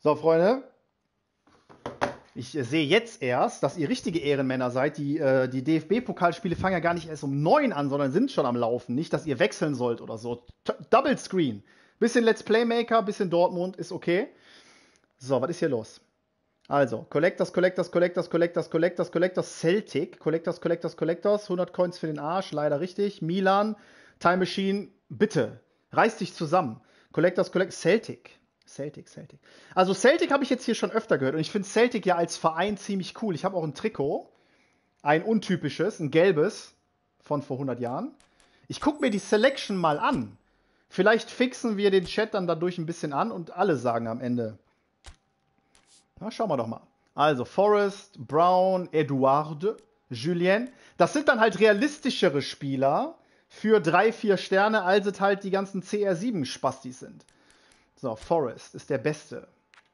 So, Freunde. Ich äh, sehe jetzt erst, dass ihr richtige Ehrenmänner seid. Die, äh, die D F B-Pokalspiele fangen ja gar nicht erst um neun an, sondern sind schon am Laufen. Nicht, dass ihr wechseln sollt oder so. T Double Screen. Bisschen Let's Playmaker, bisschen Dortmund, ist okay. So, was ist hier los? Also, Collectors, Collectors, Collectors, Collectors, Collectors, Collectors, Celtic. Collectors, Collectors, Collectors. hundert Coins für den Arsch, leider richtig. Milan, Time Machine, bitte. Reiß dich zusammen. Collectors, Collectors, Celtic. Celtic, Celtic. Also Celtic habe ich jetzt hier schon öfter gehört. Und ich finde Celtic ja als Verein ziemlich cool. Ich habe auch ein Trikot. Ein untypisches, ein gelbes von vor hundert Jahren. Ich gucke mir die Selection mal an. Vielleicht fixen wir den Chat dann dadurch ein bisschen an und alle sagen am Ende. Na, schauen wir doch mal. Also Forrest, Brown, Eduard, Julien. Das sind dann halt realistischere Spieler für drei, vier Sterne, als es halt die ganzen C R sieben Spastis sind. So, Forrest ist der Beste.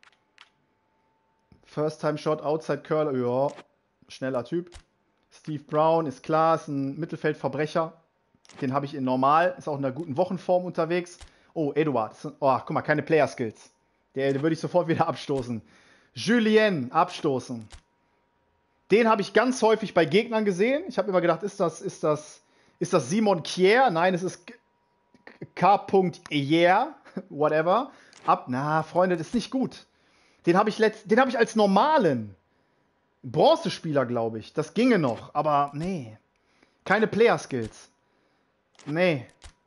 First Time Shot, Outside Curler, ja, schneller Typ. Steve Brown ist klar, ist ein Mittelfeldverbrecher. Den habe ich in normal, ist auch in einer guten Wochenform unterwegs. Oh, Eduard, oh, guck mal, keine Player Skills. Der, den würde ich sofort wieder abstoßen. Julien, abstoßen. Den habe ich ganz häufig bei Gegnern gesehen. Ich habe immer gedacht, ist das, ist das, ist das Simon Kier? Nein, es ist K. Eyer, whatever. Ab, na, Freunde, das ist nicht gut. Den habe ich, hab ich als normalen Bronzespieler, glaube ich. Das ginge noch, aber nee. Keine Player-Skills. Nee.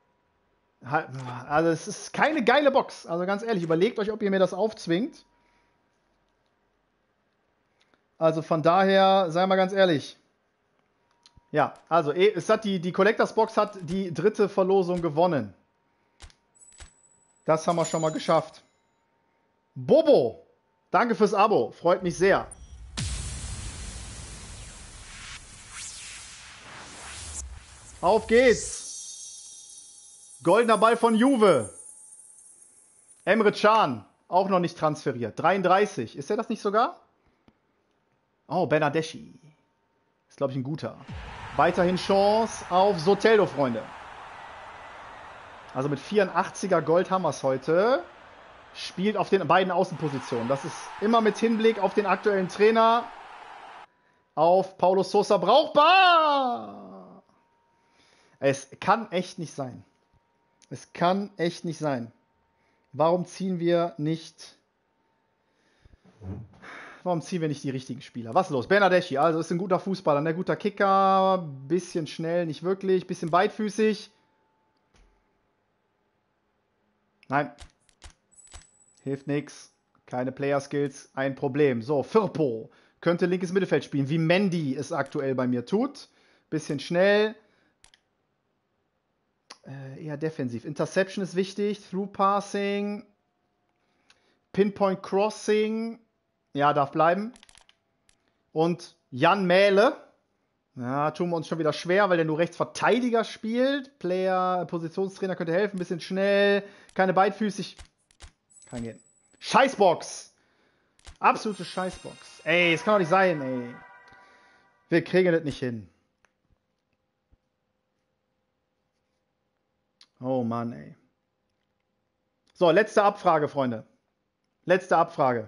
Also es ist keine geile Box. Also ganz ehrlich, überlegt euch, ob ihr mir das aufzwingt. Also von daher, sei mal ganz ehrlich. Ja, also es hat die, die Collectors Box hat die dritte Verlosung gewonnen. Das haben wir schon mal geschafft. Bobo, danke fürs Abo. Freut mich sehr. Auf geht's. Goldener Ball von Juve. Emre Can, auch noch nicht transferiert. dreiunddreißig. Ist er das nicht sogar? Oh, Bernardeschi. Ist, glaube ich, ein guter. Weiterhin Chance auf Soteldo, Freunde. Also mit vierundachtziger Gold haben wir es heute. Spielt auf den beiden Außenpositionen. Das ist immer mit Hinblick auf den aktuellen Trainer. Auf Paulo Sousa brauchbar. Es kann echt nicht sein. Es kann echt nicht sein. Warum ziehen wir nicht... Warum ziehen wir nicht die richtigen Spieler? Was ist los? Bernardeschi, also ist ein guter Fußballer, ein guter Kicker, bisschen schnell, nicht wirklich, bisschen beidfüßig. Nein. Hilft nichts. Keine Player-Skills, ein Problem. So, Firpo könnte linkes Mittelfeld spielen, wie Mendy es aktuell bei mir tut. Bisschen schnell. Äh, eher defensiv. Interception ist wichtig, Through-Passing, Pinpoint-Crossing. Ja, darf bleiben. Und Jan Mähle. Ja, tun wir uns schon wieder schwer, weil der nur Rechtsverteidiger spielt. Player, Positionstrainer könnte helfen. Bisschen schnell. Keine beidfüßig. Kann gehen. Scheißbox. Absolute Scheißbox. Ey, das kann doch nicht sein, ey. Wir kriegen das nicht hin. Oh Mann, ey. So, letzte Abfrage, Freunde. Letzte Abfrage.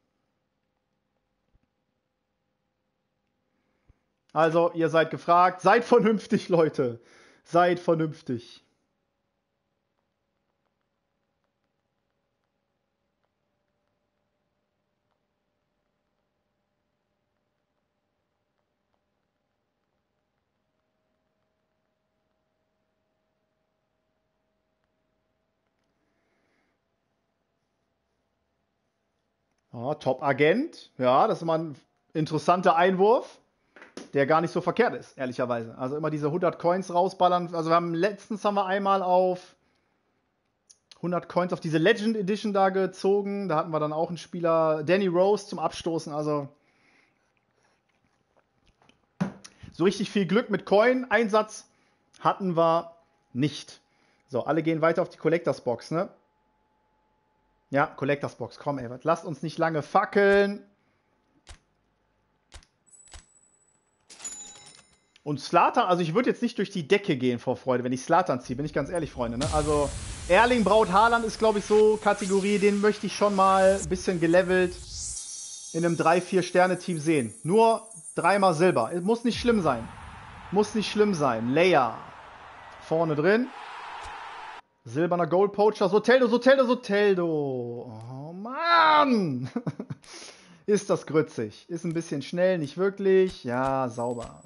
Also, ihr seid gefragt. Seid vernünftig, Leute. Seid vernünftig. Ja, Top-Agent. Ja, das ist mal ein interessanter Einwurf, der gar nicht so verkehrt ist, ehrlicherweise. Also immer diese hundert Coins rausballern. Also wir haben letztens haben wir einmal auf hundert Coins auf diese Legend Edition da gezogen. Da hatten wir dann auch einen Spieler, Danny Rose, zum Abstoßen. Also so richtig viel Glück mit Coin-Einsatz hatten wir nicht. So, alle gehen weiter auf die Collectors Box, ne? Ja, Collectors Box. Komm, ey, lasst uns nicht lange fackeln. Und Zlatan, also ich würde jetzt nicht durch die Decke gehen vor Freude, wenn ich Zlatan ziehe, bin ich ganz ehrlich, Freunde. Ne? Also Erling Braut Haaland ist, glaube ich, so Kategorie, den möchte ich schon mal ein bisschen gelevelt in einem drei vier Sterne Team sehen. Nur dreimal Silber. Muss nicht schlimm sein. Muss nicht schlimm sein. Leia. Vorne drin. Silberner Goalpoacher. Soteldo, Soteldo, Soteldo. Oh Mann. Ist das grützig. Ist ein bisschen schnell, nicht wirklich. Ja, sauber.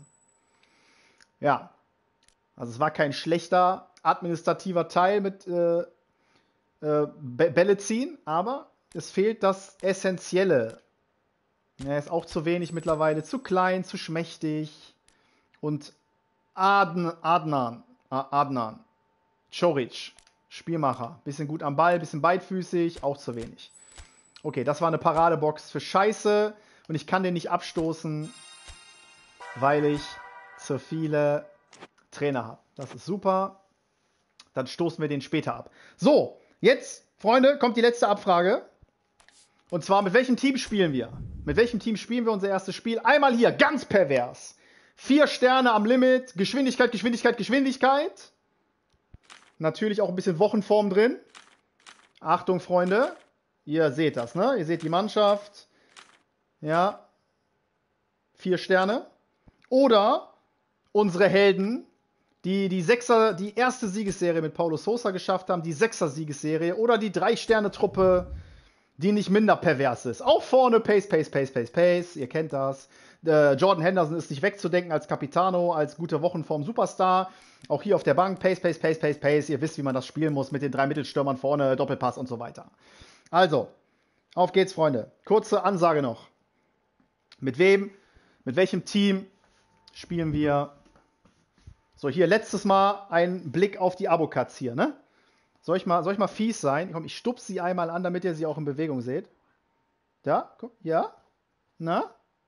Ja, also es war kein schlechter administrativer Teil mit äh, äh, Bälle ziehen, aber es fehlt das Essentielle. Er ist auch zu wenig mittlerweile, zu klein, zu schmächtig. Und Adn, Adnan, Adnan, Čorić, Spielmacher, bisschen gut am Ball, bisschen beidfüßig, auch zu wenig. Okay, das war eine Paradebox für Scheiße und ich kann den nicht abstoßen, weil ich zu viele Trainer habe. Das ist super. Dann stoßen wir den später ab. So, jetzt, Freunde, kommt die letzte Abfrage. Und zwar, mit welchem Team spielen wir? Mit welchem Team spielen wir unser erstes Spiel? Einmal hier, ganz pervers. Vier Sterne am Limit. Geschwindigkeit, Geschwindigkeit, Geschwindigkeit. Natürlich auch ein bisschen Wochenform drin. Achtung, Freunde. Ihr seht das, ne? Ihr seht die Mannschaft. Ja. Vier Sterne. Oder unsere Helden, die die Sechser, die erste Siegesserie mit Paulo Sousa geschafft haben, die Sechser-Siegesserie oder die Drei-Sterne-Truppe, die nicht minder pervers ist. Auch vorne Pace, Pace, Pace, Pace, Pace. Ihr kennt das. Äh, Jordan Henderson ist nicht wegzudenken als Capitano, als gute Wochenform-Superstar. Auch hier auf der Bank Pace, Pace, Pace, Pace, Pace. Ihr wisst, wie man das spielen muss mit den drei Mittelstürmern vorne, Doppelpass und so weiter. Also, auf geht's, Freunde. Kurze Ansage noch. Mit wem, mit welchem Team spielen wir? So, hier letztes Mal ein Blick auf die Abo-Cuts hier, ne? Soll ich, mal, soll ich mal fies sein? Komm, ich stupse sie einmal an, damit ihr sie auch in Bewegung seht. Da, guck, ja? Na?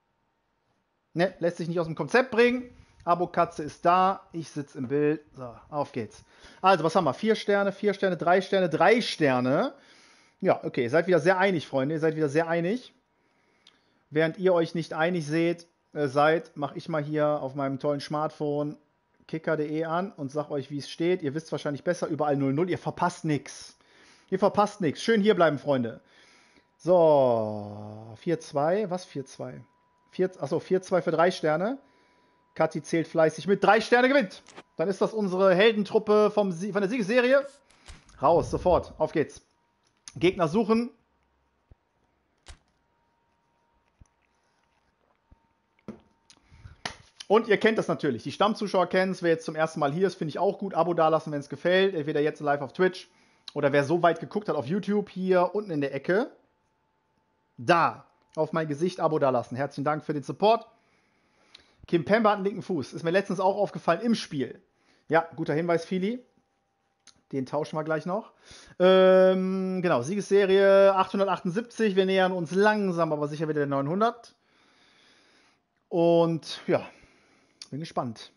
Ne, lässt sich nicht aus dem Konzept bringen. Abo-Katze ist da. Ich sitze im Bild. So, auf geht's. Also, was haben wir? Vier Sterne, vier Sterne, drei Sterne, drei Sterne. Ja, okay, ihr seid wieder sehr einig, Freunde. Ihr seid wieder sehr einig. Während ihr euch nicht einig seht, äh, seid, mache ich mal hier auf meinem tollen Smartphone kicker punkt de an und sag euch, wie es steht. Ihr wisst wahrscheinlich besser, überall null null. Ihr verpasst nichts. Ihr verpasst nichts. Schön hier bleiben, Freunde. So, vier zwei. Was vier zwei? Achso, vier zwei für drei Sterne. Kathi zählt fleißig mit. Drei Sterne gewinnt. Dann ist das unsere Heldentruppe vom Sie von der Siegesserie. Raus, sofort. Auf geht's. Gegner suchen. Und ihr kennt das natürlich. Die Stammzuschauer kennen es. Wer jetzt zum ersten Mal hier ist, finde ich auch gut. Abo dalassen, wenn es gefällt. Entweder jetzt live auf Twitch oder wer so weit geguckt hat auf YouTube, hier unten in der Ecke. Da. Auf mein Gesicht Abo dalassen. Herzlichen Dank für den Support. Kim Pembe hat einen linken Fuß. Ist mir letztens auch aufgefallen im Spiel. Ja, guter Hinweis, Fili. Den tauschen wir gleich noch. Ähm, genau, Siegesserie achthundertachtundsiebzig. Wir nähern uns langsam, aber sicher wieder der neunhundert. Und ja, bin gespannt.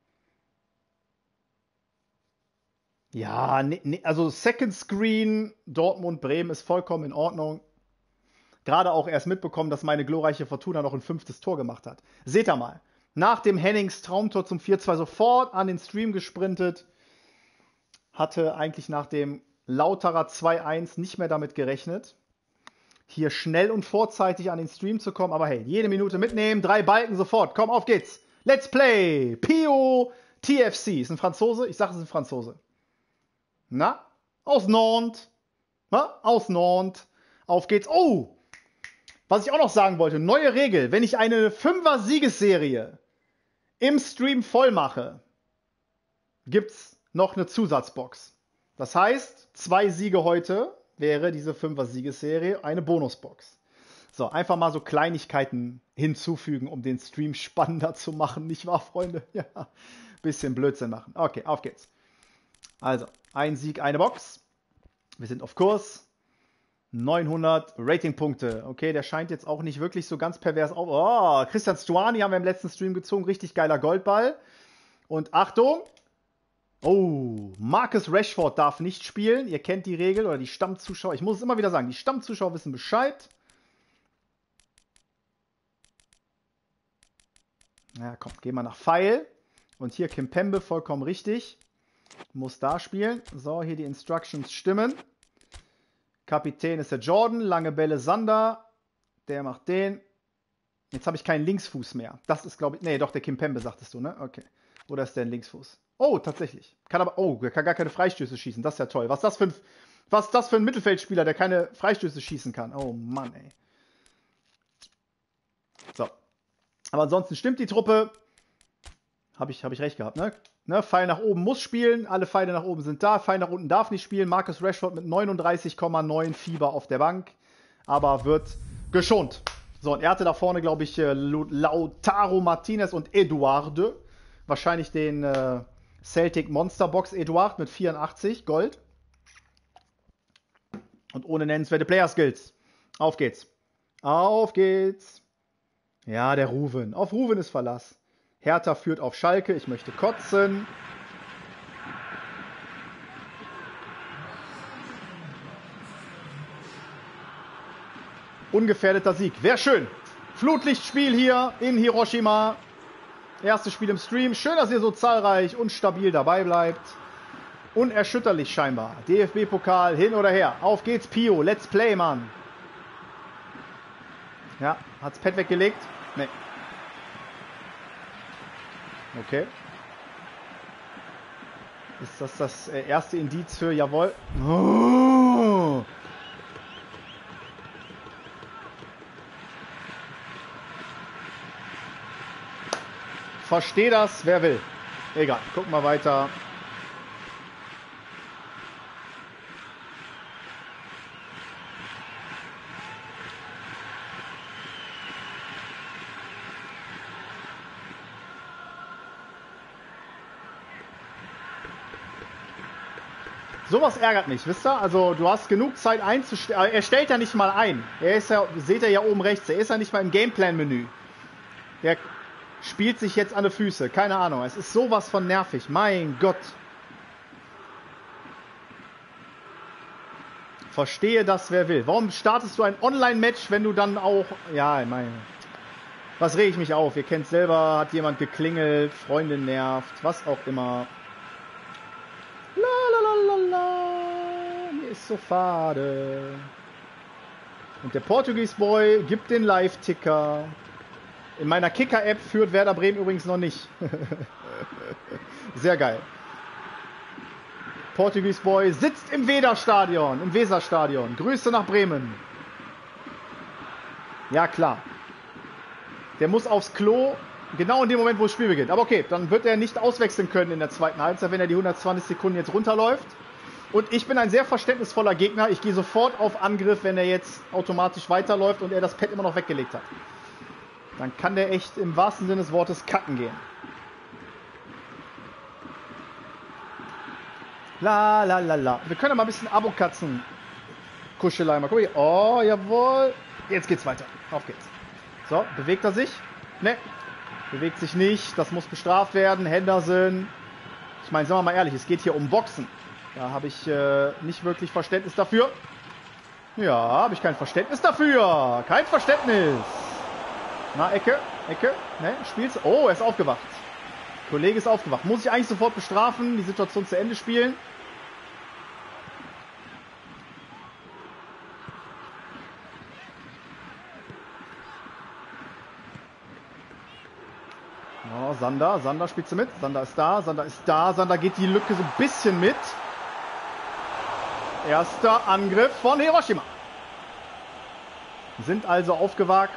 Ja, ne, ne, also Second Screen, Dortmund, Bremen ist vollkommen in Ordnung. Gerade auch erst mitbekommen, dass meine glorreiche Fortuna noch ein fünftes Tor gemacht hat. Seht ihr mal. Nach dem Hennings Traumtor zum vier zwei sofort an den Stream gesprintet. Hatte eigentlich nach dem Lauterer zwei eins nicht mehr damit gerechnet, hier schnell und vorzeitig an den Stream zu kommen. Aber hey, jede Minute mitnehmen, drei Balken sofort. Komm, auf geht's. Let's play. Pio T F C. Ist ein Franzose? Ich sage, es ist ein Franzose. Na? Aus Nantes. Na? Aus Nantes. Auf geht's. Oh! Was ich auch noch sagen wollte. Neue Regel. Wenn ich eine Fünfer-Siegesserie im Stream voll mache, gibt's noch eine Zusatzbox. Das heißt, zwei Siege heute wäre diese Fünfer-Siegesserie eine Bonusbox. So, einfach mal so Kleinigkeiten hinzufügen, um den Stream spannender zu machen. Nicht wahr, Freunde? Ja, bisschen Blödsinn machen. Okay, auf geht's. Also, ein Sieg, eine Box. Wir sind auf Kurs. neunhundert Ratingpunkte. Okay, der scheint jetzt auch nicht wirklich so ganz pervers auf. Oh, Christian Stuani haben wir im letzten Stream gezogen. Richtig geiler Goldball. Und Achtung. Oh, Marcus Rashford darf nicht spielen. Ihr kennt die Regel oder die Stammzuschauer. Ich muss es immer wieder sagen, die Stammzuschauer wissen Bescheid. Ja, komm, gehen wir nach Pfeil. Und hier Kimpembe, vollkommen richtig. Muss da spielen. So, hier die Instructions stimmen. Kapitän ist der Jordan. Lange Bälle Sander. Der macht den. Jetzt habe ich keinen Linksfuß mehr. Das ist, glaube ich... Nee, doch, der Kimpembe, sagtest du, ne? Okay. Oder ist der ein Linksfuß? Oh, tatsächlich. Kann aber... Oh, der kann gar keine Freistöße schießen. Das ist ja toll. Was ist das für ein, was ist das für ein Mittelfeldspieler, der keine Freistöße schießen kann? Oh, Mann, ey. So. Aber ansonsten stimmt die Truppe. Habe ich, hab ich recht gehabt, ne? ne? Pfeil nach oben muss spielen. Alle Pfeile nach oben sind da. Pfeil nach unten darf nicht spielen. Marcus Rashford mit neununddreißig Komma neun Fieber auf der Bank. Aber wird geschont. So, und er hatte da vorne, glaube ich, Lautaro Martinez und Eduardo. Wahrscheinlich den äh, Celtic Monster Box Eduard mit vierundachtzig Gold. Und ohne nennenswerte Player Skills. Auf geht's. Auf geht's. Ja, der Ruven. Auf Ruven ist Verlass. Hertha führt auf Schalke. Ich möchte kotzen. Ungefährdeter Sieg. Wäre schön. Flutlichtspiel hier in Hiroshima. Erstes Spiel im Stream. Schön, dass ihr so zahlreich und stabil dabei bleibt. Unerschütterlich scheinbar. D F B-Pokal hin oder her. Auf geht's, Pio. Let's play, Mann. Ja, hat's Pet weggelegt? Nee. Okay. Ist das das erste Indiz für Jawohl? Oh. Versteh das, wer will. Egal, gucken wir weiter. Sowas ärgert mich, wisst ihr? Also du hast genug Zeit einzustellen. Er stellt ja nicht mal ein. Er ist ja, seht ihr ja oben rechts, er ist ja nicht mal im Gameplan-Menü. Der spielt sich jetzt an die Füße. Keine Ahnung. Es ist sowas von nervig. Mein Gott. Verstehe das, wer will. Warum startest du ein Online-Match, wenn du dann auch... Ja, ich meine... Was rege ich mich auf? Ihr kennt selber, hat jemand geklingelt, Freundin nervt, was auch immer. La la la la la. Mir ist so fade. Und der Portuguese Boy gibt den Live-Ticker. In meiner Kicker-App führt Werder Bremen übrigens noch nicht. Sehr geil. Portuguese Boy sitzt im Weserstadion, im Weserstadion. Grüße nach Bremen. Ja, klar. Der muss aufs Klo, genau in dem Moment, wo das Spiel beginnt. Aber okay, dann wird er nicht auswechseln können in der zweiten Halbzeit, wenn er die hundertzwanzig Sekunden jetzt runterläuft. Und ich bin ein sehr verständnisvoller Gegner. Ich gehe sofort auf Angriff, wenn er jetzt automatisch weiterläuft und er das Pad immer noch weggelegt hat. Dann kann der echt im wahrsten Sinne des Wortes kacken gehen. La la la la. Wir können ja mal ein bisschen Abokatzen Kuschelei mal. Guck hier. Oh, jawohl. Jetzt geht's weiter. Auf geht's. So, bewegt er sich? Ne. Bewegt sich nicht. Das muss bestraft werden. Henderson. Ich meine, sagen wir mal ehrlich, es geht hier um Boxen. Da habe ich äh, nicht wirklich Verständnis dafür. Ja, habe ich kein Verständnis dafür. Kein Verständnis. Na, Ecke, Ecke, ne, spielst. Oh, er ist aufgewacht. Kollege ist aufgewacht. Muss ich eigentlich sofort bestrafen, die Situation zu Ende spielen? Oh, Sander, Sander spielst du mit. Sander ist da, Sander ist da. Sander geht die Lücke so ein bisschen mit. Erster Angriff von Hiroshima. Sind also aufgewacht.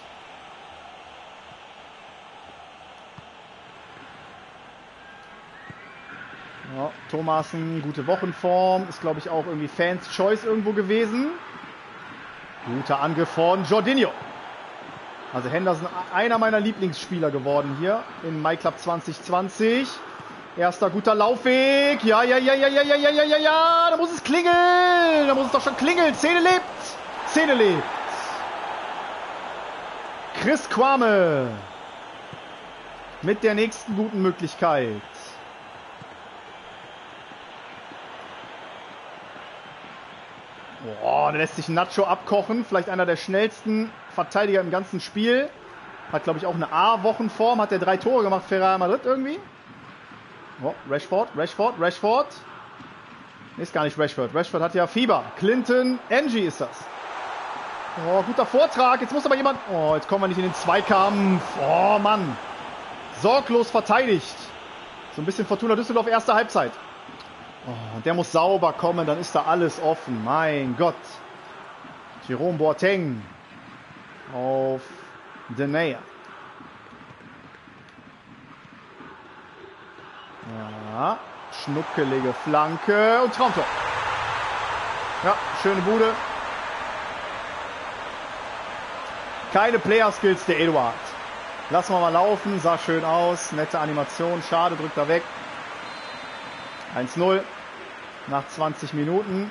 Ja, Thomassen, gute Wochenform. Ist, glaube ich, auch irgendwie Fans Choice irgendwo gewesen. Guter Angriff von Jorginho. Also Henderson, einer meiner Lieblingsspieler geworden hier in MyClub zwanzig zwanzig. Erster guter Laufweg. Ja, ja, ja, ja, ja, ja, ja, ja, ja, ja. Da muss es klingeln. Da muss es doch schon klingeln. Szene lebt. Szene lebt. Chris Kwame. Mit der nächsten guten Möglichkeit. Boah, da lässt sich Nacho abkochen. Vielleicht einer der schnellsten Verteidiger im ganzen Spiel. Hat, glaube ich, auch eine A-Wochenform. Hat der drei Tore gemacht für Real Madrid irgendwie. Oh, Rashford, Rashford, Rashford. Ist gar nicht Rashford. Rashford hat ja Fieber. Clinton, Angie ist das. Oh, guter Vortrag. Jetzt muss aber jemand... Oh, jetzt kommen wir nicht in den Zweikampf. Oh, Mann. Sorglos verteidigt. So ein bisschen Fortuna Düsseldorf erste Halbzeit. Oh, der muss sauber kommen, dann ist da alles offen. Mein Gott. Jerome Boateng. Auf Denayer. Ja, schnuckelige Flanke und Traumtor. Ja, schöne Bude. Keine Player-Skills der Eduard. Lassen wir mal laufen, sah schön aus. Nette Animation, schade, drückt er weg. eins null nach zwanzig Minuten.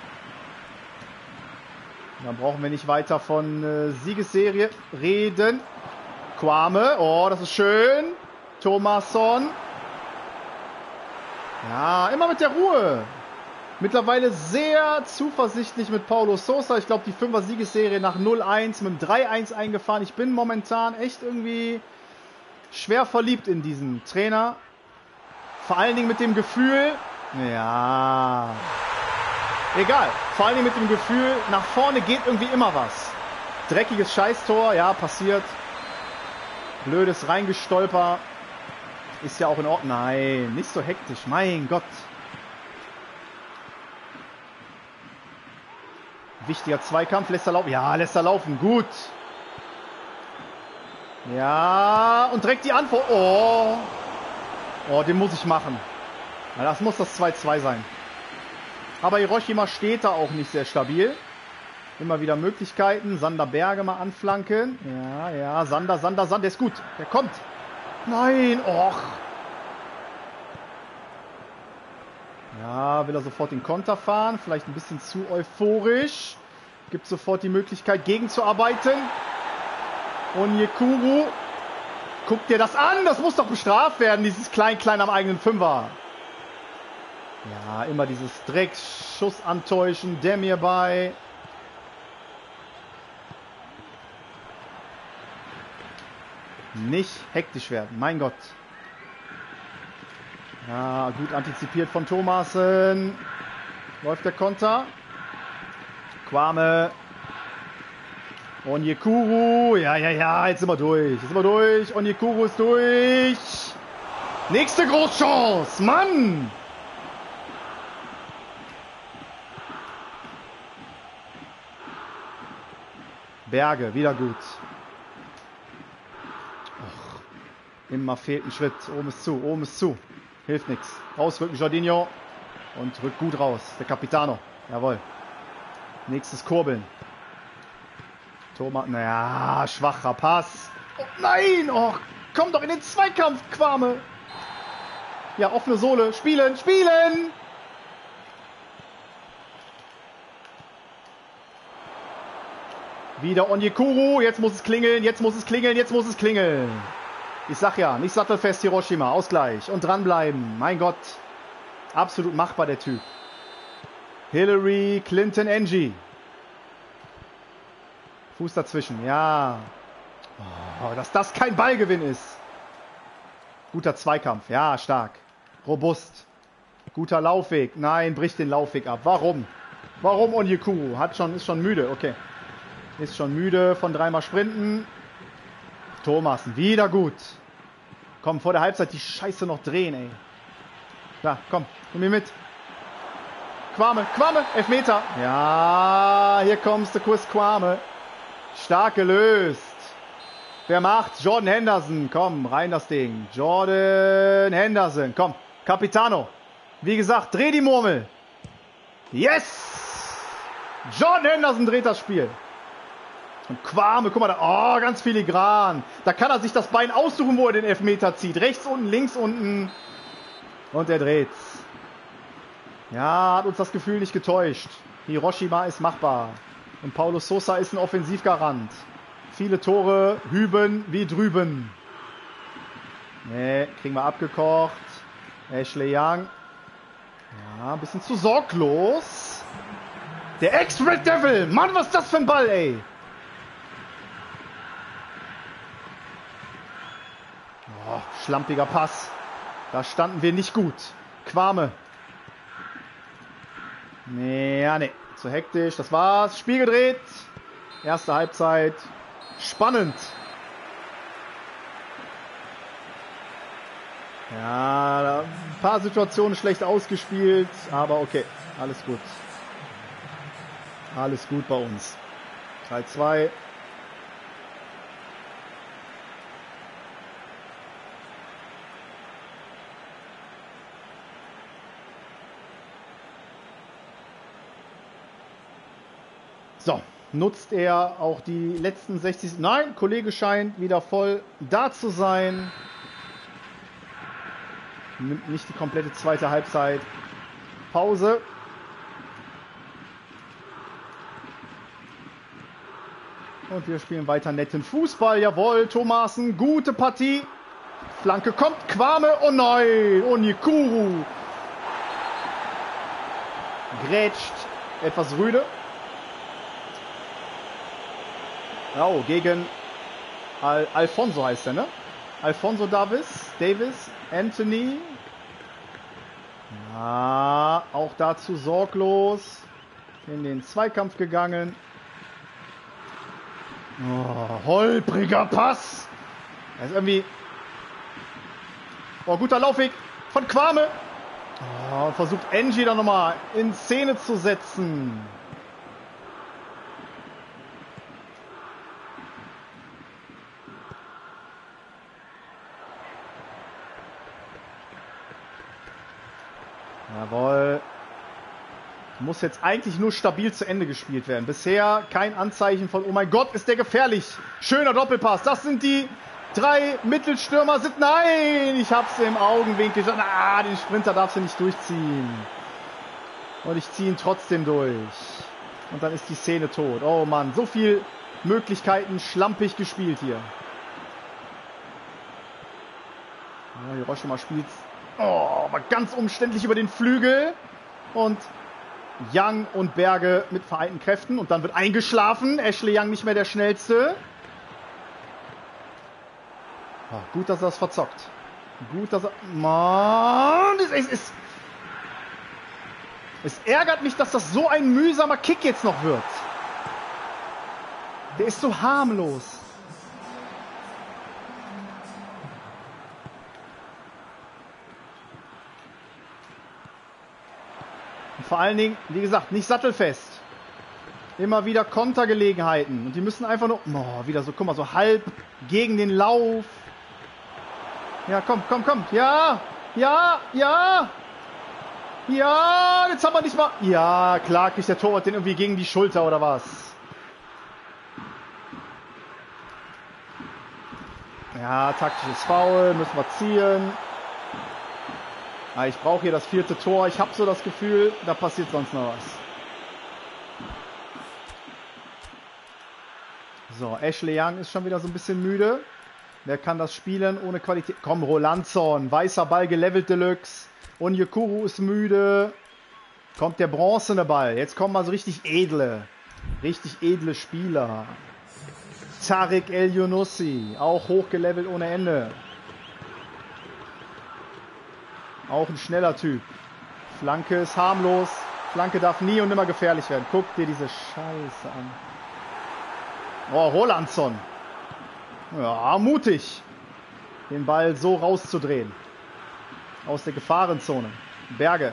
Dann brauchen wir nicht weiter von äh, Siegesserie reden. Kwame, oh, das ist schön. Thomasson. Ja, immer mit der Ruhe. Mittlerweile sehr zuversichtlich mit Paulo Sousa. Ich glaube, die Fünfer-Siegesserie nach null eins mit dem drei eins eingefahren. Ich bin momentan echt irgendwie schwer verliebt in diesen Trainer. Vor allen Dingen mit dem Gefühl, ja, egal. Vor allen Dingen mit dem Gefühl, nach vorne geht irgendwie immer was. Dreckiges Scheißtor, ja, passiert. Blödes Reingestolper. Ist ja auch in Ordnung. Nein, nicht so hektisch. Mein Gott. Wichtiger Zweikampf. Lässt er laufen. Ja, lässt er laufen. Gut. Ja, und direkt die Antwort. Oh. Oh, den muss ich machen. Ja, das muss das zwei zwei sein. Aber Hiroshima steht da auch nicht sehr stabil. Immer wieder Möglichkeiten. Sander Berge mal anflanken. Ja, ja. Sander, Sander, Sander. Der ist gut. Der kommt. Nein, och. Ja, will er sofort den Konter fahren. Vielleicht ein bisschen zu euphorisch. Gibt sofort die Möglichkeit, gegenzuarbeiten. Onyekuru. Guck dir das an. Das muss doch bestraft werden, dieses Klein-Klein am eigenen Fünfer. Ja, immer dieses Drecksschuss antäuschen. Der mir bei. Nicht hektisch werden, mein Gott. Ja, gut antizipiert von Thomassen. Läuft der Konter. Kwame. Onyekuru. Ja, ja, ja, jetzt sind wir durch. Jetzt sind wir durch. Onyekuru ist durch. Nächste Großchance. Mann! Berge, wieder gut. Immer fehlt ein Schritt. Oben ist zu, oben ist zu. Hilft nichts. Rausrücken, Jorginho. Und rückt gut raus. Der Capitano. Jawohl. Nächstes Kurbeln. Thomas. Naja, schwacher Pass. Oh nein! Oh, komm doch in den Zweikampf, Kwame. Ja, offene Sohle. Spielen, spielen! Wieder Onyekuru. Jetzt muss es klingeln, jetzt muss es klingeln, jetzt muss es klingeln. Ich sag ja, nicht sattelfest Hiroshima, Ausgleich und dranbleiben. Mein Gott, absolut machbar der Typ. Hillary, Clinton, Angie. Fuß dazwischen, ja. Oh, dass das kein Ballgewinn ist. Guter Zweikampf, ja, stark. Robust. Guter Laufweg. Nein, bricht den Laufweg ab. Warum? Warum Onyekuru? Hat schon, ist schon müde, okay. Ist schon müde von dreimal Sprinten. Thomassen, wieder gut. Komm, vor der Halbzeit die Scheiße noch drehen, ey. Da, komm, nimm mir mit. Kwame, Kwame, Elfmeter. Ja, hier kommst du, Chris Kwame. Stark gelöst. Wer macht's? Jordan Henderson. Komm, rein das Ding. Jordan Henderson, komm. Capitano. Wie gesagt, dreh die Murmel. Yes! Jordan Henderson dreht das Spiel. Und Kwame, guck mal da, oh, ganz filigran. Da kann er sich das Bein aussuchen, wo er den Elfmeter zieht. Rechts unten, links unten. Und er dreht's. Ja, hat uns das Gefühl nicht getäuscht. Hiroshima ist machbar. Und Paulo Sousa ist ein Offensivgarant. Viele Tore hüben wie drüben. Nee, kriegen wir abgekocht. Ashley Young. Ja, ein bisschen zu sorglos. Der Ex-Red Devil. Mann, was ist das für ein Ball, ey. Oh, schlampiger Pass. Da standen wir nicht gut. Kwame. Nee, ja, nee. Zu hektisch. Das war's. Spiel gedreht. Erste Halbzeit. Spannend. Ja, ein paar Situationen schlecht ausgespielt. Aber okay. Alles gut. Alles gut bei uns. drei zwei. So, nutzt er auch die letzten sechzig... Nein, Kollege scheint wieder voll da zu sein. Nimmt nicht die komplette zweite Halbzeit. Pause. Und wir spielen weiter netten Fußball. Jawohl, Thomassen, gute Partie. Flanke kommt, Kwame. Oh nein, Onyekuru. Grätscht, etwas rüde. Oh, gegen Al Alfonso heißt er, ne? Alfonso Davis, Davis, Anthony. Ja, auch dazu sorglos in den Zweikampf gegangen. Oh, holpriger Pass. Das ist irgendwie... Oh, guter Laufweg von Kwame. Oh, versucht Engie da nochmal in Szene zu setzen. Jawohl. Muss jetzt eigentlich nur stabil zu Ende gespielt werden. Bisher kein Anzeichen von, oh mein Gott, ist der gefährlich. Schöner Doppelpass. Das sind die drei Mittelstürmer. Sind, nein, ich hab's im Augenwinkel. Ah, den Sprinter darfst du nicht durchziehen. Und ich ziehe ihn trotzdem durch. Und dann ist die Szene tot. Oh Mann, so viel Möglichkeiten, schlampig gespielt hier. Ja, Hiroshima spielt oh, aber ganz umständlich über den Flügel. Und Young und Berge mit vereinten Kräften. Und dann wird eingeschlafen. Ashley Young nicht mehr der Schnellste. Oh, gut, dass er das verzockt. Gut, dass er... Mann, es, es, es, es ärgert mich, dass das so ein mühsamer Kick jetzt noch wird. Der ist so harmlos. Vor allen Dingen, wie gesagt, nicht sattelfest. Immer wieder Kontergelegenheiten. Und die müssen einfach nur... Oh, wieder so, guck mal, so halb gegen den Lauf. Ja, komm, komm, komm. Ja, ja, ja. Ja, jetzt haben wir nicht mal... Ja, klar kriegt der Torwart den irgendwie gegen die Schulter oder was. Ja, taktisches Foul, müssen wir ziehen. Ich brauche hier das vierte Tor. Ich habe so das Gefühl, da passiert sonst noch was. So, Ashley Young ist schon wieder so ein bisschen müde. Wer kann das spielen ohne Qualität? Komm, Rolandson. Weißer Ball, gelevelt Deluxe. Onyekuru ist müde. Kommt der bronzene Ball. Jetzt kommen mal so richtig edle. Richtig edle Spieler. Tarek El-Younussi. Auch hochgelevelt ohne Ende. Auch ein schneller Typ. Flanke ist harmlos. Flanke darf nie und nimmer gefährlich werden. Guck dir diese Scheiße an. Oh, Rolandson. Ja, mutig. Den Ball so rauszudrehen. Aus der Gefahrenzone. Berge.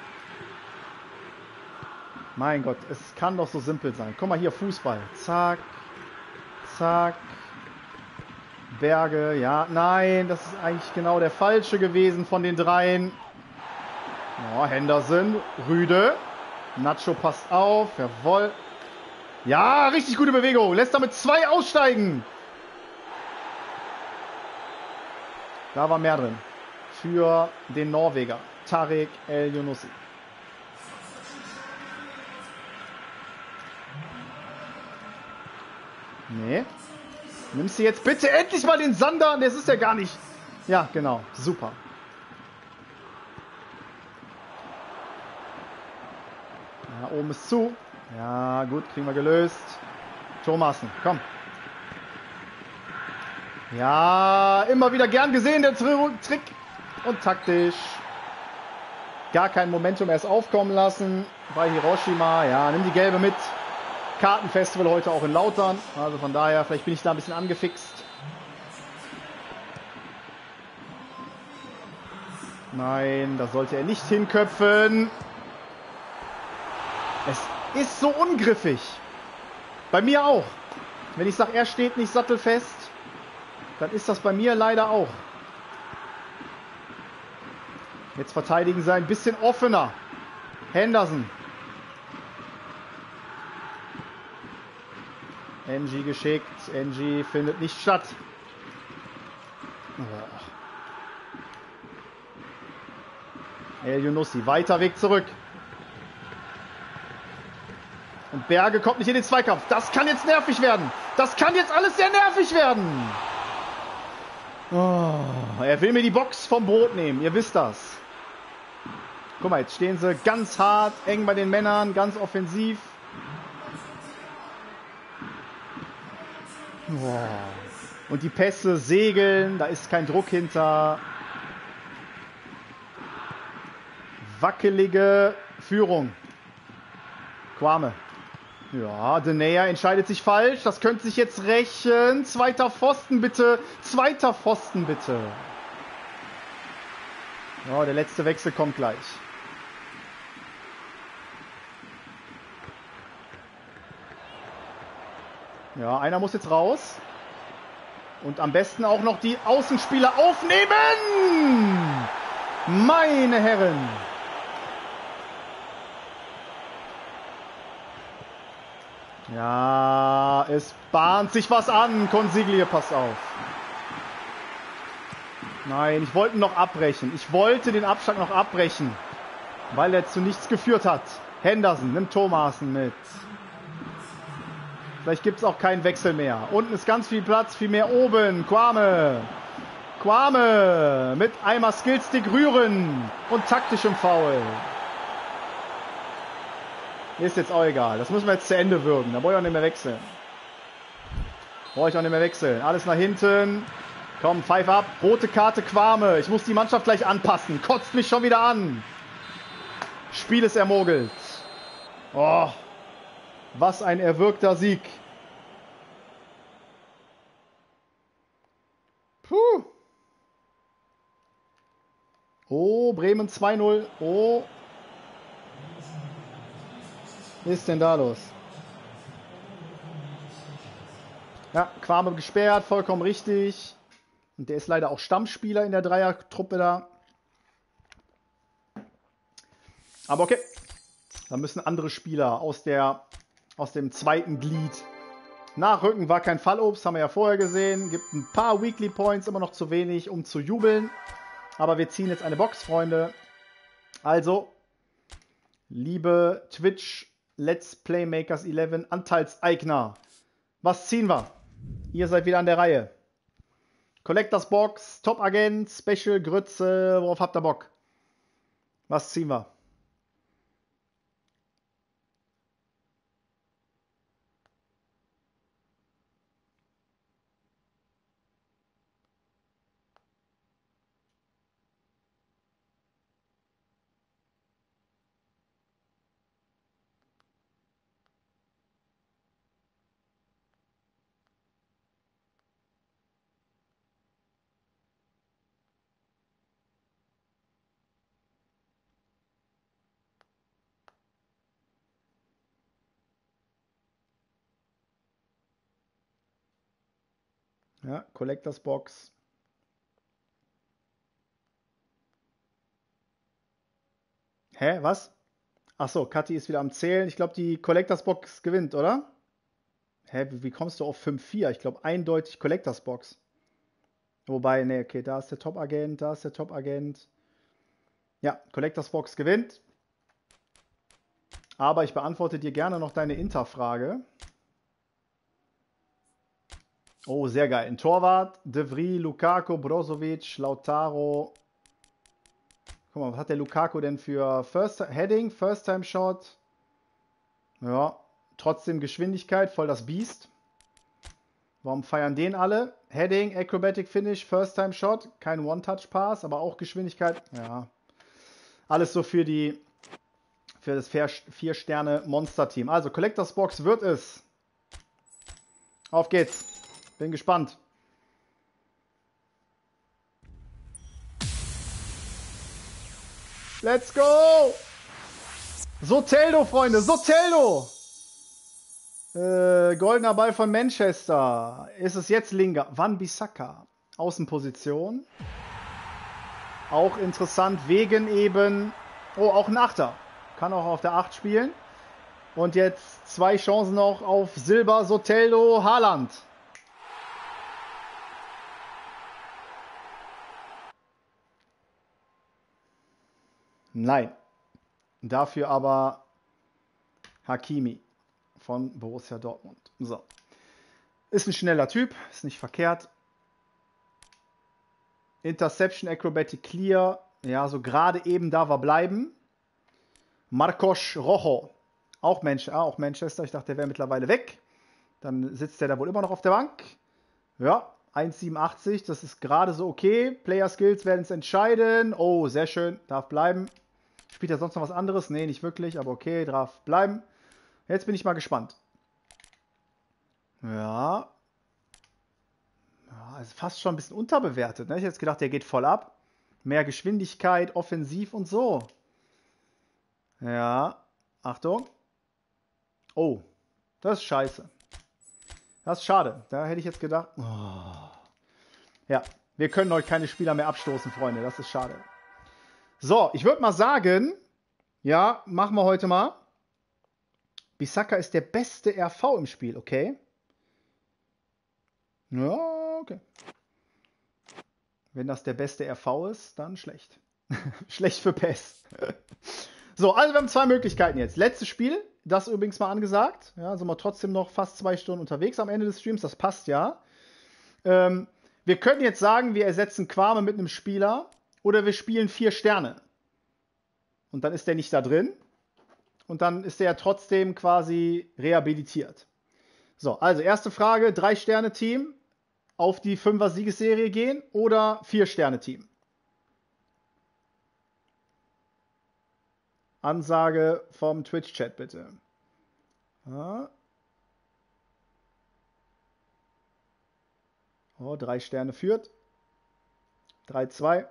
Mein Gott, es kann doch so simpel sein. Guck mal hier, Fußball. Zack. Zack. Berge, ja, nein, das ist eigentlich genau der falsche gewesen von den dreien. Oh, Henderson, Rüde, Nacho passt auf, jawohl. Ja, richtig gute Bewegung, lässt damit zwei aussteigen. Da war mehr drin für den Norweger, Tarek El-Younussi. Nee. Nimmst du jetzt bitte endlich mal den Sander? Das ist ja gar nicht... Ja, genau. Super. Ja, oben ist zu. Ja, gut. Kriegen wir gelöst. Thomassen, komm. Ja, immer wieder gern gesehen, der Trick. und taktisch. Gar kein Momentum erst aufkommen lassen bei Hiroshima. Ja, nimm die gelbe mit. Kartenfestival heute auch in Lautern. Also von daher, vielleicht bin ich da ein bisschen angefixt. Nein, da sollte er nicht hinköpfen. Es ist so ungriffig. Bei mir auch. Wenn ich sage, er steht nicht sattelfest, dann ist das bei mir leider auch. Jetzt verteidigen sie ein bisschen offener. Henderson. Ng geschickt. Ng findet nicht statt. Oh. El Yunussi, weiter Weg zurück. Und Berge kommt nicht in den Zweikampf. Das kann jetzt nervig werden. Das kann jetzt alles sehr nervig werden. Oh, er will mir die Box vom Brot nehmen. Ihr wisst das. Guck mal, jetzt stehen sie ganz hart, eng bei den Männern, ganz offensiv. Oh. Und die Pässe segeln, da ist kein Druck hinter. Wackelige Führung. Kwame. Ja, Denayer entscheidet sich falsch. Das könnte sich jetzt rächen. Zweiter Pfosten bitte. Zweiter Pfosten bitte. Ja, der letzte Wechsel kommt gleich. Ja, einer muss jetzt raus. Und am besten auch noch die Außenspieler aufnehmen. Meine Herren. Ja, es bahnt sich was an. Consigli, passt auf. Nein, ich wollte noch abbrechen. Ich wollte den Abschlag noch abbrechen. Weil er zu nichts geführt hat. Henderson, nimmt Thomasen mit. Vielleicht gibt es auch keinen Wechsel mehr. Unten ist ganz viel Platz, viel mehr oben. Kwame. Kwame mit einmal Skillstick rühren und taktischem Foul. Ist jetzt auch egal. Das müssen wir jetzt zu Ende würgen. Da brauche ich auch nicht mehr wechseln. Brauche ich auch nicht mehr wechseln. Alles nach hinten. Komm, pfeif ab. Rote Karte Kwame. Ich muss die Mannschaft gleich anpassen. Kotzt mich schon wieder an. Spiel ist ermogelt. Oh, was ein erwürgter Sieg. Puh. Oh, Bremen zwei null. Oh. Was ist denn da los? Ja, Kwame gesperrt, vollkommen richtig. Und der ist leider auch Stammspieler in der Dreiertruppe da. Aber okay. Da müssen andere Spieler aus, der, aus dem zweiten Glied nachrücken. War kein Fallobst, haben wir ja vorher gesehen. Gibt ein paar Weekly Points, immer noch zu wenig, um zu jubeln. Aber wir ziehen jetzt eine Box, Freunde. Also, liebe Twitch Let's Playmakers elf Anteilseigner, was ziehen wir? Ihr seid wieder an der Reihe. Collectors Box, Top Agent, Special, Grütze, worauf habt ihr Bock? Was ziehen wir? Ja, Collectors Box. Hä, was? Achso, Kathi ist wieder am Zählen. Ich glaube, die Collectors Box gewinnt, oder? Hä, wie kommst du auf fünf vier? Ich glaube, eindeutig Collectors Box. Wobei, ne, okay, da ist der Top-Agent, da ist der Top-Agent. Ja, Collectors Box gewinnt. Aber ich beantworte dir gerne noch deine Inter-Frage. Oh, sehr geil. Ein Torwart, De Vries, Lukaku, Brozovic, Lautaro. Guck mal, was hat der Lukaku denn für First Heading, First Time Shot? Ja, trotzdem Geschwindigkeit, voll das Biest. Warum feiern den alle? Heading, Acrobatic Finish, First Time Shot. Kein One-Touch-Pass, aber auch Geschwindigkeit. Ja. Alles so für die für das vier-Sterne-Monster-Team. Also, Collectors Box wird es. Auf geht's. Bin gespannt. Let's go! Soteldo, Freunde, Soteldo! Äh, goldener Ball von Manchester. Ist es jetzt Linga? Wan-Bissaka. Außenposition. Auch interessant, wegen eben... Oh, auch ein Achter. Kann auch auf der acht spielen. Und jetzt zwei Chancen noch auf Silber, Soteldo, Haaland. Nein. Dafür aber Hakimi von Borussia Dortmund. So. Ist ein schneller Typ, ist nicht verkehrt. Interception, Acrobatic Clear. Ja, so gerade eben darf er bleiben. Marcos Rojo. Auch, Manch ah, auch Manchester. Ich dachte, der wäre mittlerweile weg. Dann sitzt der da wohl immer noch auf der Bank. Ja, eins Komma siebenundachtzig. Das ist gerade so okay. Player Skills werden es entscheiden. Oh, sehr schön. Darf bleiben. Spielt er sonst noch was anderes? Nee, nicht wirklich. Aber okay, darf bleiben. Jetzt bin ich mal gespannt. Ja. Ja, ist fast schon ein bisschen unterbewertet. Ne? Ich hätte jetzt gedacht, der geht voll ab. Mehr Geschwindigkeit, offensiv und so. Ja. Achtung. Oh. Das ist scheiße. Das ist schade. Da hätte ich jetzt gedacht. Oh. Ja. Wir können heute keine Spieler mehr abstoßen, Freunde. Das ist schade. So, ich würde mal sagen. Ja, machen wir heute mal. Bissaka ist der beste R V im Spiel, okay? Ja, okay. Wenn das der beste R V ist, dann schlecht. Schlecht für P E S. So, also wir haben zwei Möglichkeiten jetzt. Letztes Spiel, das übrigens mal angesagt. Ja, sind wir trotzdem noch fast zwei Stunden unterwegs am Ende des Streams, das passt ja. Ähm, wir können jetzt sagen, wir ersetzen Kwame mit einem Spieler oder wir spielen vier Sterne. Und dann ist der nicht da drin. Und dann ist der ja trotzdem quasi rehabilitiert. So, also erste Frage, Drei-Sterne-Team auf die Fünfer-Siegesserie gehen oder Vier-Sterne-Team? Ansage vom Twitch-Chat bitte. Ja. Oh, drei Sterne führt. drei zwei.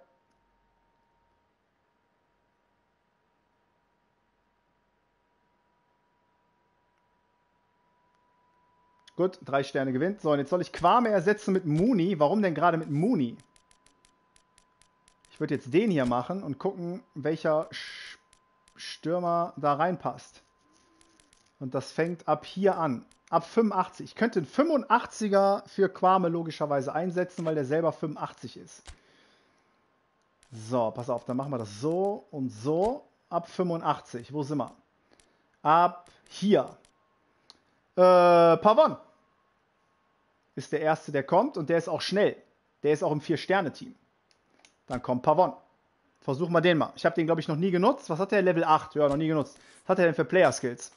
Gut, drei Sterne gewinnt. So, und jetzt soll ich Kwame ersetzen mit Mooney. Warum denn gerade mit Mooney? Ich würde jetzt den hier machen und gucken, welcher Stürmer da reinpasst. Und das fängt ab hier an. Ab fünfundachtzig. Ich könnte einen fünfundachtziger für Kwame logischerweise einsetzen, weil der selber fünfundachtzig ist. So, pass auf, dann machen wir das so und so. Ab fünfundachtzig. Wo sind wir? Ab hier. Äh, Pavon ist der Erste, der kommt und der ist auch schnell. Der ist auch im Vier-Sterne-Team. Dann kommt Pavon. Versuchen wir den mal. Ich habe den, glaube ich, noch nie genutzt. Was hat der? Level acht. Ja, noch nie genutzt. Was hat er denn für Player-Skills?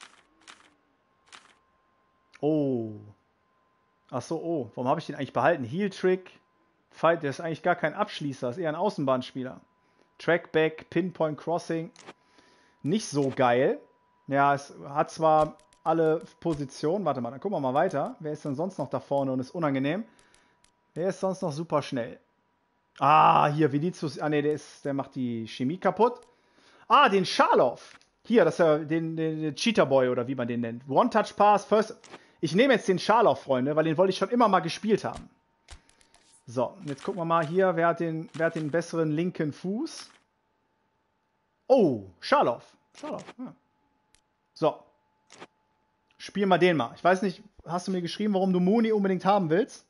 Oh. Ach so, oh. Warum habe ich den eigentlich behalten? Heal-Trick. Fight, der ist eigentlich gar kein Abschließer. Ist eher ein Außenbahnspieler. Trackback, Pinpoint Crossing. Nicht so geil. Ja, es hat zwar alle Positionen. Warte mal, dann gucken wir mal weiter. Wer ist denn sonst noch da vorne und ist unangenehm? Wer ist sonst noch super schnell? Ah, hier, Vinicius. Ah, ne, der, ist, der macht die Chemie kaputt. Ah, den Scharloff. Hier, das ist ja den, den, den Cheater Boy oder wie man den nennt. One-Touch-Pass, First. Ich nehme jetzt den Scharloff, Freunde, weil den wollte ich schon immer mal gespielt haben. So, jetzt gucken wir mal hier, wer hat den, wer hat den besseren linken Fuß? Oh, Scharloff. Scharloff, ja. So. Spiel mal den mal. Ich weiß nicht, hast du mir geschrieben, warum du Mooney unbedingt haben willst?